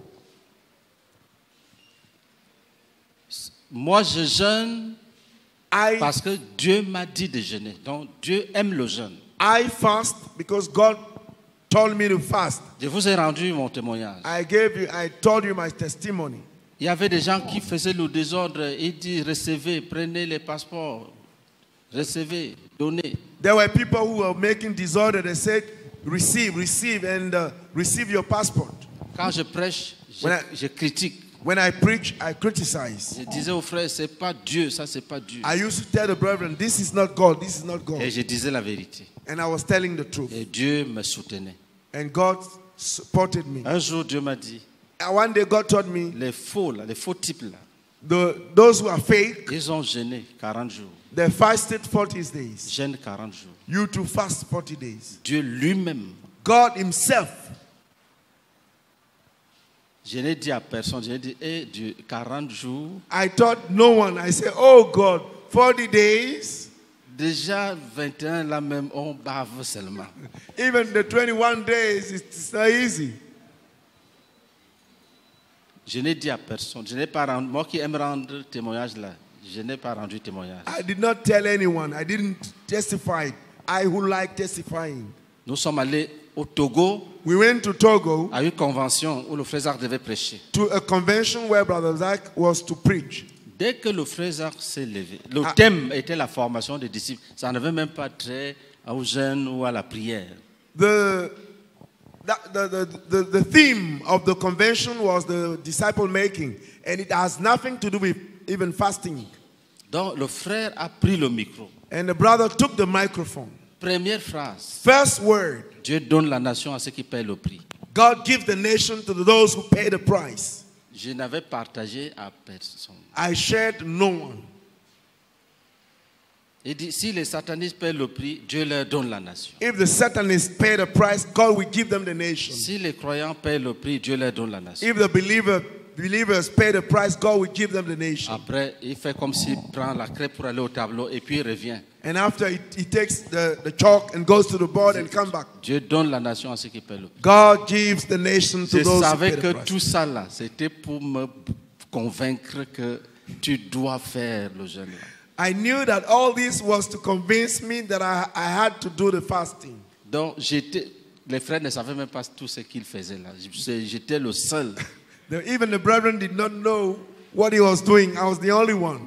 Speaker 1: Moi, je jeûne
Speaker 2: I,
Speaker 1: parce que Dieu m'a dit de jeûner. Donc, Dieu aime le jeûne.
Speaker 2: I fast because God told me to fast.
Speaker 1: Je vous ai rendu mon témoignage.
Speaker 2: I gave you, I told you my testimony.
Speaker 1: Il y avait des gens qui faisaient le désordre. Ils disent, recevez, prenez les passeports. Recevez, donnez.
Speaker 2: There were people who were making disorder. They said, receive, receive, and uh, receive your passport.
Speaker 1: Quand je prêche, je,
Speaker 2: When I-
Speaker 1: je critique.
Speaker 2: When I preach, I criticize.
Speaker 1: Je disais aux frères, c'est pas Dieu, ça c'est pas Dieu.
Speaker 2: I used to tell the brethren, this is not God, this is not God.
Speaker 1: Et je disais la vérité.
Speaker 2: And I was telling the truth.
Speaker 1: Et Dieu me soutenait.
Speaker 2: And God supported me.
Speaker 1: Un jour, Dieu m'a dit,
Speaker 2: And one day God told me,
Speaker 1: les faux, là, les faux types, là,
Speaker 2: the, those who are fake,
Speaker 1: ils ont jeûné quarante jours.
Speaker 2: they fasted forty days.
Speaker 1: Jeûne quarante jours.
Speaker 2: You to fast forty days.
Speaker 1: Dieu lui-même,
Speaker 2: God himself,
Speaker 1: je n'ai dit à personne, je n'ai dit, eh Dieu, quarante jours,
Speaker 2: I thought no one. I said, oh God, forty days.
Speaker 1: déjà vingt et un là même, on bave seulement.
Speaker 2: Even the twenty-one days, it's not easy.
Speaker 1: Je n'ai dit à personne, je n'ai pas rendu, moi qui aime rendre témoignage là, je n'ai pas rendu témoignage.
Speaker 2: I did not tell anyone. I didn't testify. I who like testifying.
Speaker 1: Nous sommes allés au Togo
Speaker 2: We went to Togo
Speaker 1: à une convention où le frère Zach devait prêcher.
Speaker 2: to a convention where Brother Zach was to preach.
Speaker 1: Dès que le frère Zach s'est levé, le
Speaker 2: Ah.
Speaker 1: thème était la formation des disciples. Ça n'avait même pas trait au jeûne ou à la prière.
Speaker 2: The, the, the, the, the theme of the convention was the disciple making, and it has nothing to do with even fasting.
Speaker 1: Donc le frère a pris le micro.
Speaker 2: And the brother took the microphone.
Speaker 1: Première phrase,
Speaker 2: First word,
Speaker 1: Dieu donne la nation à ceux qui paient le prix.
Speaker 2: God gives the nation to those who pay the price.
Speaker 1: Je n'avais partagé à personne.
Speaker 2: I shared no one.
Speaker 1: Il dit, si les satanistes paient le prix, Dieu leur donne la nation.
Speaker 2: If the Satanists pay the price, God will give them the nation.
Speaker 1: Si les croyants paient le prix, Dieu leur donne la nation.
Speaker 2: If the believer, believers pay the price, God will give them the nation.
Speaker 1: Après, il fait comme s'il prend la crêpe pour aller au tableau et puis il revient.
Speaker 2: And after he, he takes the, the chalk and goes to the board and come back.
Speaker 1: Dieu donne la nation à ceux qui paient le prix.
Speaker 2: God gives the nation to
Speaker 1: Je
Speaker 2: those who
Speaker 1: savais
Speaker 2: pay the
Speaker 1: que
Speaker 2: price.
Speaker 1: tout ça là, c'était pour me convaincre que tu dois faire le jeûne.
Speaker 2: I knew that all this was to convince me that I, I had to do the fasting.
Speaker 1: Donc, j'étais, les frères ne savaient même pas tout ce qu'ils faisaient là. J'étais le seul.
Speaker 2: The- even the brethren did not know what he was doing. I was the only one.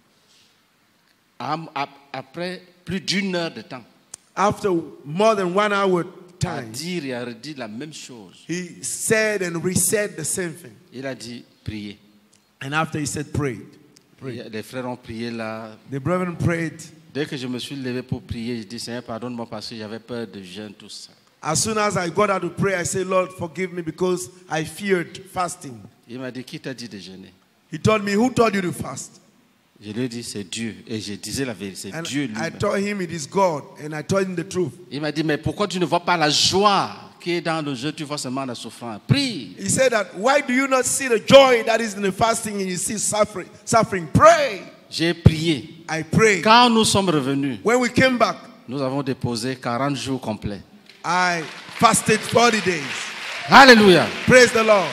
Speaker 1: Am- ap- Après plus d'une heure de temps,
Speaker 2: After more than one hour
Speaker 1: à
Speaker 2: time,
Speaker 1: dire et à redire la même chose.
Speaker 2: he said and re-said the same thing.
Speaker 1: Il a dit prier.
Speaker 2: And after he said, prayed.
Speaker 1: Et les frères ont prié là.
Speaker 2: The brethren prayed.
Speaker 1: Dès que je me suis levé pour prier, je dis Seigneur, pardonne-moi parce que j'avais peur de jeûne, tout ça.
Speaker 2: As soon as I got out to pray, I said, Lord, forgive me because I feared fasting.
Speaker 1: Il m'a dit, qui t'a dit de jeûner?
Speaker 2: He told me, who told you to fast?
Speaker 1: Je lui ai dit, c'est Dieu. Et je disais la vérité, c'est
Speaker 2: And
Speaker 1: Dieu
Speaker 2: I
Speaker 1: lui-même.
Speaker 2: told him it is God. And I told him the truth.
Speaker 1: Il m'a dit, mais pourquoi tu ne vois pas la joie qui est dans le jeûne, tu vois seulement la souffrance? Prie.
Speaker 2: He said that, why do you not see the joy that is in the fasting and you see suffering? Suffering. Pray.
Speaker 1: J'ai prié.
Speaker 2: I prayed.
Speaker 1: Quand nous sommes revenus,
Speaker 2: When we came back,
Speaker 1: nous avons déposé quarante jours complets.
Speaker 2: I fasted forty days.
Speaker 1: Alléluia.
Speaker 2: Praise the Lord.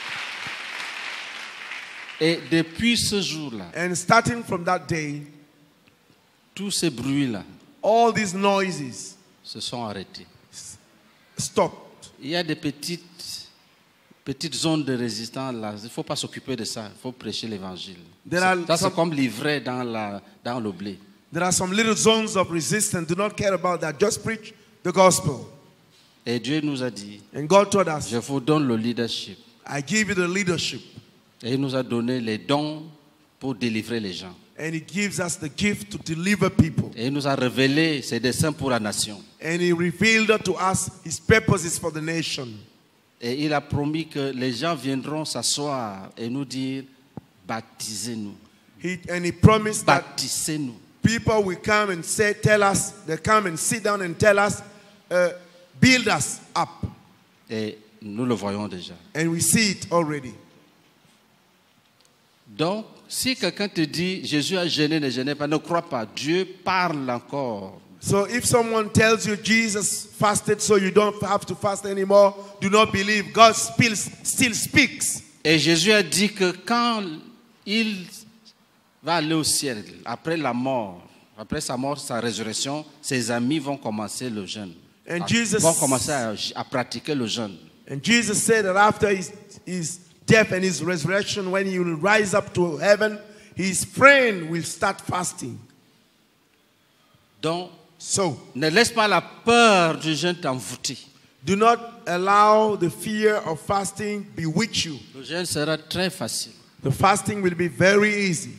Speaker 1: Et depuis ce jour-là,
Speaker 2: And starting from that day,
Speaker 1: tous ces bruits-là
Speaker 2: all these noises
Speaker 1: se sont arrêtés.
Speaker 2: stopped.
Speaker 1: Il y a des petites, petites zones de résistance là. Il ne faut pas s'occuper de ça. Il faut prêcher l'évangile.
Speaker 2: There are
Speaker 1: Ça, c'est
Speaker 2: some-
Speaker 1: comme l'ivraie dans, la, dans le blé.
Speaker 2: There are some little zones of resistance. Do not care about that. Just preach the gospel.
Speaker 1: Et Dieu nous a dit,
Speaker 2: And God told us,
Speaker 1: je vous donne le leadership.
Speaker 2: I give you the leadership.
Speaker 1: Et il nous a donné les dons pour délivrer les gens.
Speaker 2: And He gives us the gift to deliver people.
Speaker 1: Et il nous a révélé ses desseins pour la nation.
Speaker 2: And He revealed to us His purposes for the nation.
Speaker 1: Et il a promis que les gens viendront s'asseoir et nous dire, baptisez-nous.
Speaker 2: He, and He promised that
Speaker 1: Baptisez-nous.
Speaker 2: people will come and say, tell us, they come and sit down and tell us, uh, build us up.
Speaker 1: Et nous le voyons déjà.
Speaker 2: And we see it already.
Speaker 1: Donc, si quelqu'un te dit Jésus a jeûné, ne jeûnez pas, ne crois pas. Dieu parle encore.
Speaker 2: So if someone tells you Jesus fasted so you don't have to fast anymore, do not believe. God still, still speaks.
Speaker 1: Et Jésus a dit que quand il va aller au ciel, après la mort, après sa mort, sa résurrection, ses amis vont commencer le jeûne.
Speaker 2: And Jesus,
Speaker 1: vont commencer à, à pratiquer le jeûne.
Speaker 2: And Jesus said that after his, his death and his resurrection, when he will rise up to heaven, his friend will start fasting.
Speaker 1: Donc,
Speaker 2: so,
Speaker 1: ne laisse pas la peur du jeûne t'envoûter.
Speaker 2: Do not allow the fear of fasting bewitch you.
Speaker 1: Le jeûne sera très facile.
Speaker 2: The fasting will be very easy.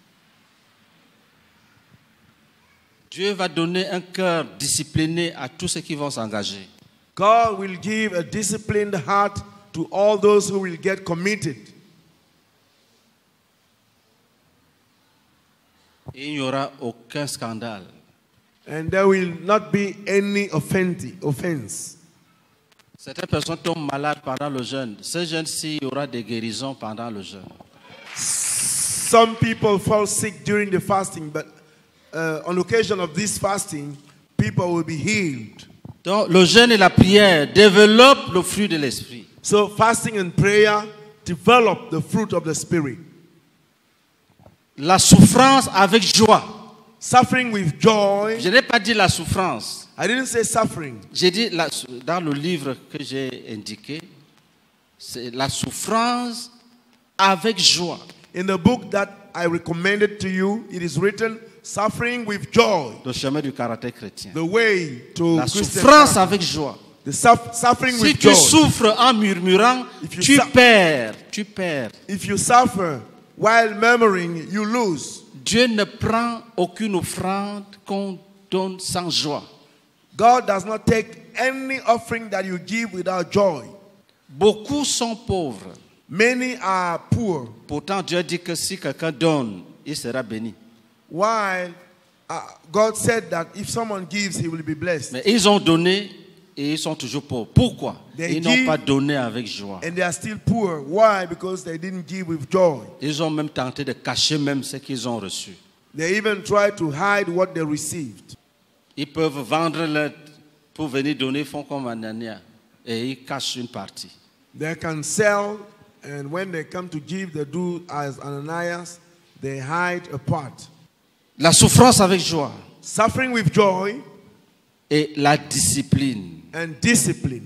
Speaker 1: Dieu va donner un cœur discipliné à tous ceux qui vont s'engager.
Speaker 2: God will give a disciplined heart to all those who will get committed.
Speaker 1: Et il n'y aura aucun scandale.
Speaker 2: And there will not be any offense.
Speaker 1: Certaines personnes tombent malades pendant le jeûne. Ce jeûne-ci, il y aura des guérisons pendant le jeûne.
Speaker 2: Some people fall sick during the fasting, but uh, on occasion of this fasting, people will be healed.
Speaker 1: Donc, le jeûne et la prière développent le fruit de l'esprit.
Speaker 2: So, fasting and prayer develop the fruit of the Spirit.
Speaker 1: La souffrance avec joie.
Speaker 2: Suffering with joy.
Speaker 1: Je n'ai pas dit la souffrance.
Speaker 2: I didn't say suffering.
Speaker 1: J'ai dit la, dans le livre que j'ai indiqué, c'est la souffrance avec joie.
Speaker 2: In the book that I recommended to you, it is written, suffering with joy.
Speaker 1: Le chemin du caractère chrétien.
Speaker 2: The way to
Speaker 1: la
Speaker 2: Christian
Speaker 1: souffrance
Speaker 2: character.
Speaker 1: avec joie.
Speaker 2: The suff suffering
Speaker 1: si
Speaker 2: with
Speaker 1: tu
Speaker 2: joy.
Speaker 1: souffres en murmurant, tu perds, tu perds.
Speaker 2: If you suffer while murmuring, you lose.
Speaker 1: Dieu ne prend aucune offrande qu'on donne sans joie.
Speaker 2: God does not take any offering that you give without joy.
Speaker 1: Beaucoup sont pauvres.
Speaker 2: Many are poor.
Speaker 1: Pourtant, Dieu dit que si quelqu'un donne, il sera béni.
Speaker 2: While uh, God said that if someone gives, he will be blessed.
Speaker 1: Mais ils ont donné et ils sont toujours pauvres. Pourquoi?
Speaker 2: They
Speaker 1: Ils n'ont pas donné avec joie.
Speaker 2: And they are still poor. Why? Because they didn't give with joy.
Speaker 1: Ils ont même tenté de cacher même ce qu'ils ont reçu.
Speaker 2: They even tried to hide what they received.
Speaker 1: Ils peuvent vendre leur, pour venir donner fonds comme Anania et ils cachent une partie.
Speaker 2: They can sell, and when they come to give, they do as Ananias, they hide a part.
Speaker 1: La souffrance avec joie.
Speaker 2: Suffering with joy.
Speaker 1: Et la discipline.
Speaker 2: And discipline.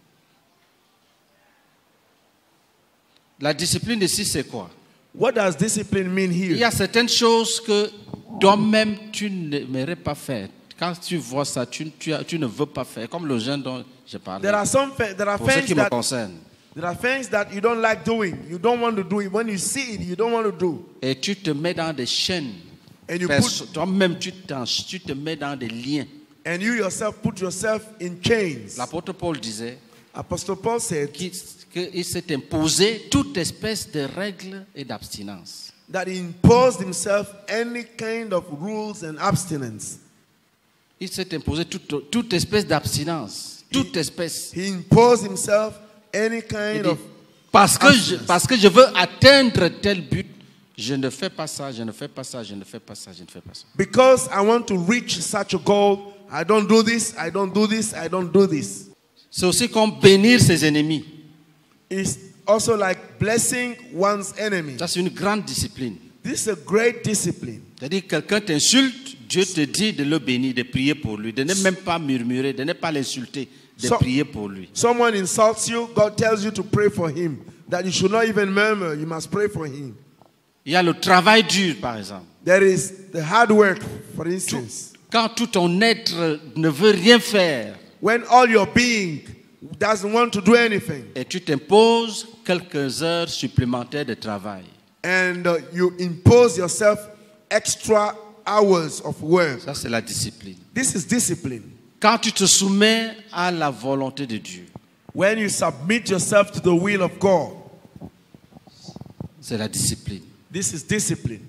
Speaker 1: La discipline ici, c'est quoi?
Speaker 2: What does discipline mean here?
Speaker 1: Il y a certaines choses que toi-même tu n'aimerais pas faire. Quand tu vois ça, tu, tu, tu ne veux pas faire. Comme le jeûne dont je parlais.
Speaker 2: There are some there are
Speaker 1: Pour ce
Speaker 2: things
Speaker 1: qui me
Speaker 2: that
Speaker 1: concerne.
Speaker 2: there are things that you don't like doing. You don't want to do it. When you see it, you don't want to do.
Speaker 1: Et tu te mets dans des chaînes.
Speaker 2: And you
Speaker 1: Perso-
Speaker 2: put,
Speaker 1: toi-même tu, tu te mets dans des liens.
Speaker 2: and you yourself put yourself in chains.
Speaker 1: L'apôtre Paul disait
Speaker 2: Apostle Paul said
Speaker 1: qu'il qu'il s'est imposé toute espèce de règles et d'abstinence.
Speaker 2: that he imposed himself any kind of rules and abstinence.
Speaker 1: Il s'est imposé toute, toute espèce d'abstinence. Toute espèce.
Speaker 2: He imposed himself any
Speaker 1: Il
Speaker 2: kind
Speaker 1: dit,
Speaker 2: of
Speaker 1: parce, que je,
Speaker 2: abstinence.
Speaker 1: parce que je veux atteindre tel but, je ne fais pas ça, je ne fais pas ça, je ne fais pas ça, je ne fais pas ça.
Speaker 2: Because I want to reach such a goal, I don't do this, I don't do this, I don't do this.
Speaker 1: C'est aussi comme bénir ses ennemis.
Speaker 2: It's also like blessing one's enemy.
Speaker 1: Ça, c'est une grande discipline.
Speaker 2: This is a great discipline.
Speaker 1: C'est-à-dire que quelqu'un t'insulte, Dieu te dit de le bénir, de prier pour lui, de ne même pas murmurer, de ne pas l'insulter, de
Speaker 2: So-
Speaker 1: prier pour lui.
Speaker 2: Someone insults you, God tells you to pray for him. That you should not even murmur, you must pray for him.
Speaker 1: Il y a le travail dur, par exemple.
Speaker 2: There is the hard work, for instance.
Speaker 1: Quand tout ton être ne veut rien faire
Speaker 2: When all your being doesn't want to do anything,
Speaker 1: et tu t'imposes quelques heures supplémentaires de travail.
Speaker 2: and uh, you impose yourself extra hours of work.
Speaker 1: Ça, c'est la discipline.
Speaker 2: This is discipline.
Speaker 1: Quand tu te soumets à la volonté de Dieu,
Speaker 2: When you submit yourself to the will of God,
Speaker 1: c'est la discipline.
Speaker 2: this is discipline.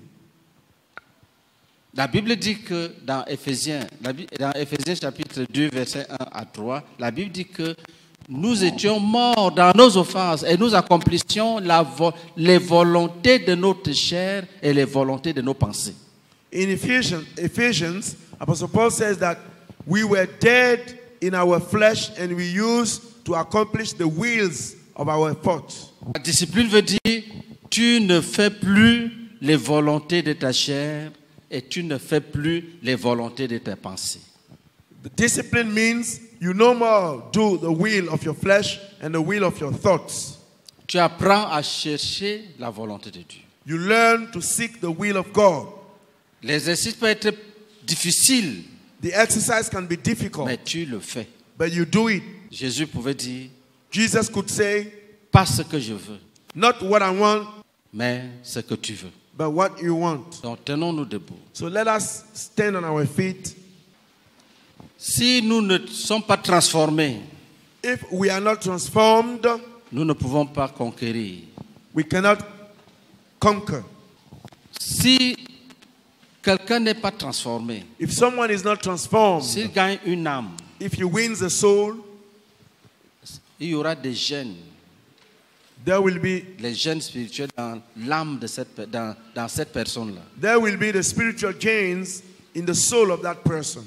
Speaker 1: La Bible dit que dans Éphésiens, la Bi- dans Éphésiens chapitre deux, versets un à trois, la Bible dit que nous étions morts dans nos offenses et nous accomplissions la vo- les volontés de notre chair et les volontés de nos pensées.
Speaker 2: In Ephesians, Ephesians, Apostle Paul says that we were dead in our flesh and we used to accomplish the wills of our thoughts.
Speaker 1: La discipline veut dire tu ne fais plus les volontés de ta chair et tu ne fais plus les volontés de tes pensées.
Speaker 2: The discipline means you no more do the will of your flesh and the will of your thoughts.
Speaker 1: Tu apprends à chercher la volonté de Dieu.
Speaker 2: You learn to seek the will of God.
Speaker 1: L'exercice peut être difficile,
Speaker 2: The exercise can be difficult,
Speaker 1: mais tu le fais.
Speaker 2: but you do it.
Speaker 1: Jésus pouvait dire,
Speaker 2: Jesus could say,
Speaker 1: pas ce que je veux,
Speaker 2: not what I want,
Speaker 1: mais ce que tu veux.
Speaker 2: but what you want.
Speaker 1: Donc tenons-nous debout.
Speaker 2: So let us stand on our feet.
Speaker 1: Si nous ne sommes pas transformés,
Speaker 2: If we are not transformed,
Speaker 1: nous ne pouvons pas conquérir.
Speaker 2: we cannot conquer.
Speaker 1: Si quelqu'un n'est pas transformé,
Speaker 2: If someone is not transformed,
Speaker 1: s'il gagne une âme,
Speaker 2: if he wins a soul,
Speaker 1: il y aura des gènes,
Speaker 2: there will be
Speaker 1: les gènes spirituels dans l'âme de cette, pe- dans, dans cette personne-là.
Speaker 2: there will be the spiritual genes in the soul of that person.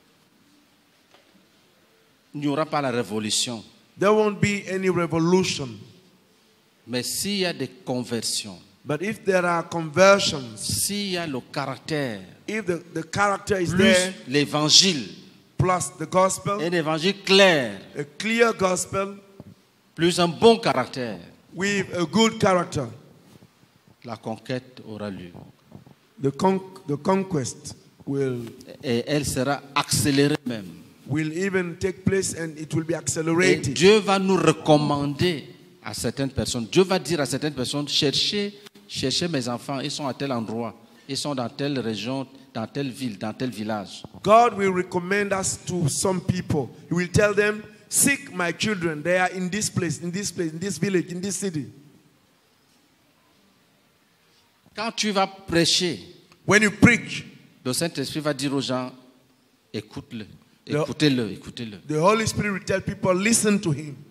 Speaker 1: Il n'y aura pas la révolution.
Speaker 2: There won't be any revolution.
Speaker 1: Mais s'il y a des conversions,
Speaker 2: But if there are conversions,
Speaker 1: s'il y a le caractère,
Speaker 2: if the, the character is
Speaker 1: plus
Speaker 2: there,
Speaker 1: l'évangile,
Speaker 2: plus the gospel,
Speaker 1: un évangile clair,
Speaker 2: a clear gospel
Speaker 1: plus un bon caractère,
Speaker 2: with a good character,
Speaker 1: la conquête aura lieu.
Speaker 2: the, con- the conquest will,
Speaker 1: Et elle sera accélérée même.
Speaker 2: will even take place and it will be
Speaker 1: Et
Speaker 2: accelerated.
Speaker 1: Dieu va nous recommander à certaines personnes. Dieu va dire à certaines personnes, cherchez, cherchez mes enfants, ils sont à tel endroit, ils sont dans telle région, dans telle ville, dans tel village.
Speaker 2: God will recommend us to some people. He will tell them, seek my children. They are in this place, in this place, in this village, in this city.
Speaker 1: Quand tu vas prêcher,
Speaker 2: When you preach,
Speaker 1: le Saint-Esprit va dire aux gens, écoute-le,
Speaker 2: Le-
Speaker 1: écoutez-le, écoutez-le.
Speaker 2: the Holy Spirit will tell people, listen to him.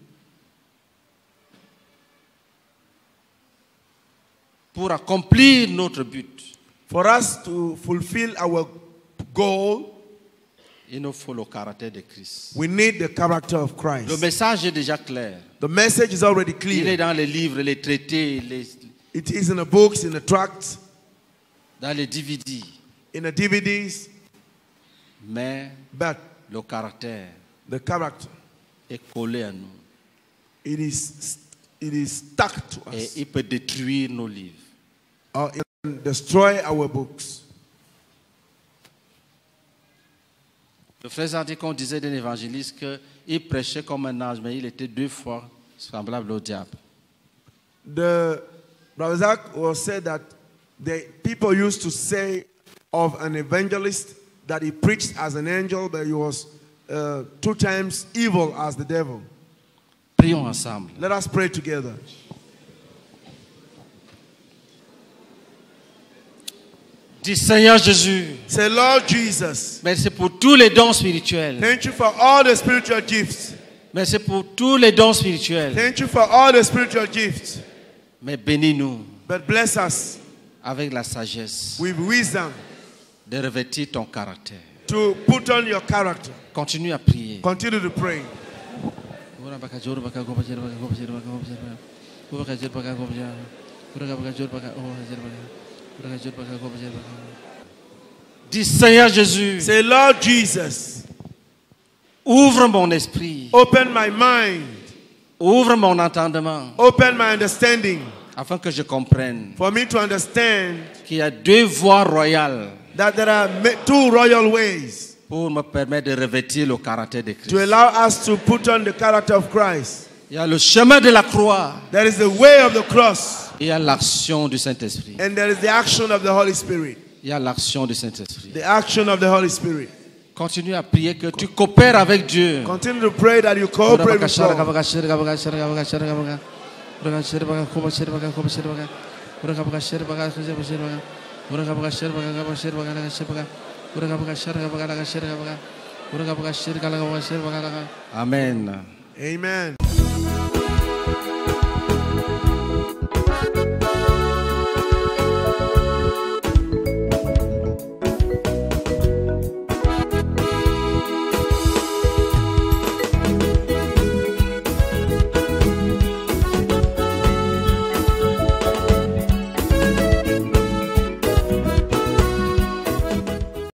Speaker 1: Pour accomplir notre but,
Speaker 2: For us to fulfill our goal,
Speaker 1: il nous faut le caractère de Christ.
Speaker 2: we need the character of
Speaker 1: Le
Speaker 2: Christ.
Speaker 1: message est déjà clair.
Speaker 2: The message is already
Speaker 1: Il est
Speaker 2: clear.
Speaker 1: dans les livres, les traités, les-
Speaker 2: It is in the books, in the tracts,
Speaker 1: dans les D V D.
Speaker 2: in the D V Ds,
Speaker 1: Mais
Speaker 2: but
Speaker 1: le caractère
Speaker 2: the character,
Speaker 1: est collé à nous.
Speaker 2: it is, it is stuck to
Speaker 1: Et
Speaker 2: us.
Speaker 1: il peut détruire nos livres.
Speaker 2: Or it can destroy our books.
Speaker 1: Le frère Zardikon disait d'un évangéliste qu'il prêchait comme un ange, mais il était deux fois semblable au diable.
Speaker 2: The Brother Zach was said that the people used to say of an evangelist that he preached as an angel, but he was uh, two times evil as the devil.
Speaker 1: Prions ensemble.
Speaker 2: Let us pray together.
Speaker 1: Dis Seigneur Jésus,
Speaker 2: Say, Lord Jesus,
Speaker 1: merci pour tous les dons spirituels.
Speaker 2: thank you for all the spiritual gifts.
Speaker 1: Merci pour tous les dons spirituels.
Speaker 2: Thank you for all the spiritual gifts.
Speaker 1: Mais bénis-nous
Speaker 2: But bless us
Speaker 1: avec la sagesse
Speaker 2: with wisdom
Speaker 1: de revêtir ton caractère.
Speaker 2: to put on your character.
Speaker 1: Continue à prier.
Speaker 2: Continue to pray.
Speaker 1: Dis Seigneur Jésus,
Speaker 2: Say, Lord Jesus,
Speaker 1: ouvre mon esprit,
Speaker 2: open my mind,
Speaker 1: ouvre mon entendement,
Speaker 2: open my understanding,
Speaker 1: afin que je comprenne
Speaker 2: for me to understand
Speaker 1: qu'il y a deux voies royales
Speaker 2: that there are ma- two royal ways
Speaker 1: pour me permettre de revêtir le caractère de Christ.
Speaker 2: to allow us to put on the character of Christ.
Speaker 1: Il y a le chemin de la croix,
Speaker 2: There is the way of the cross,
Speaker 1: il y a l'action du Saint-Esprit.
Speaker 2: and there is the action of the Holy Spirit.
Speaker 1: Il y a l'action du Saint-Esprit.
Speaker 2: The action of the Holy Spirit.
Speaker 1: Continue à prier que tu coopères avec Dieu.
Speaker 2: Continue to pray that you cooperate with God.
Speaker 1: Amen.
Speaker 2: Amen.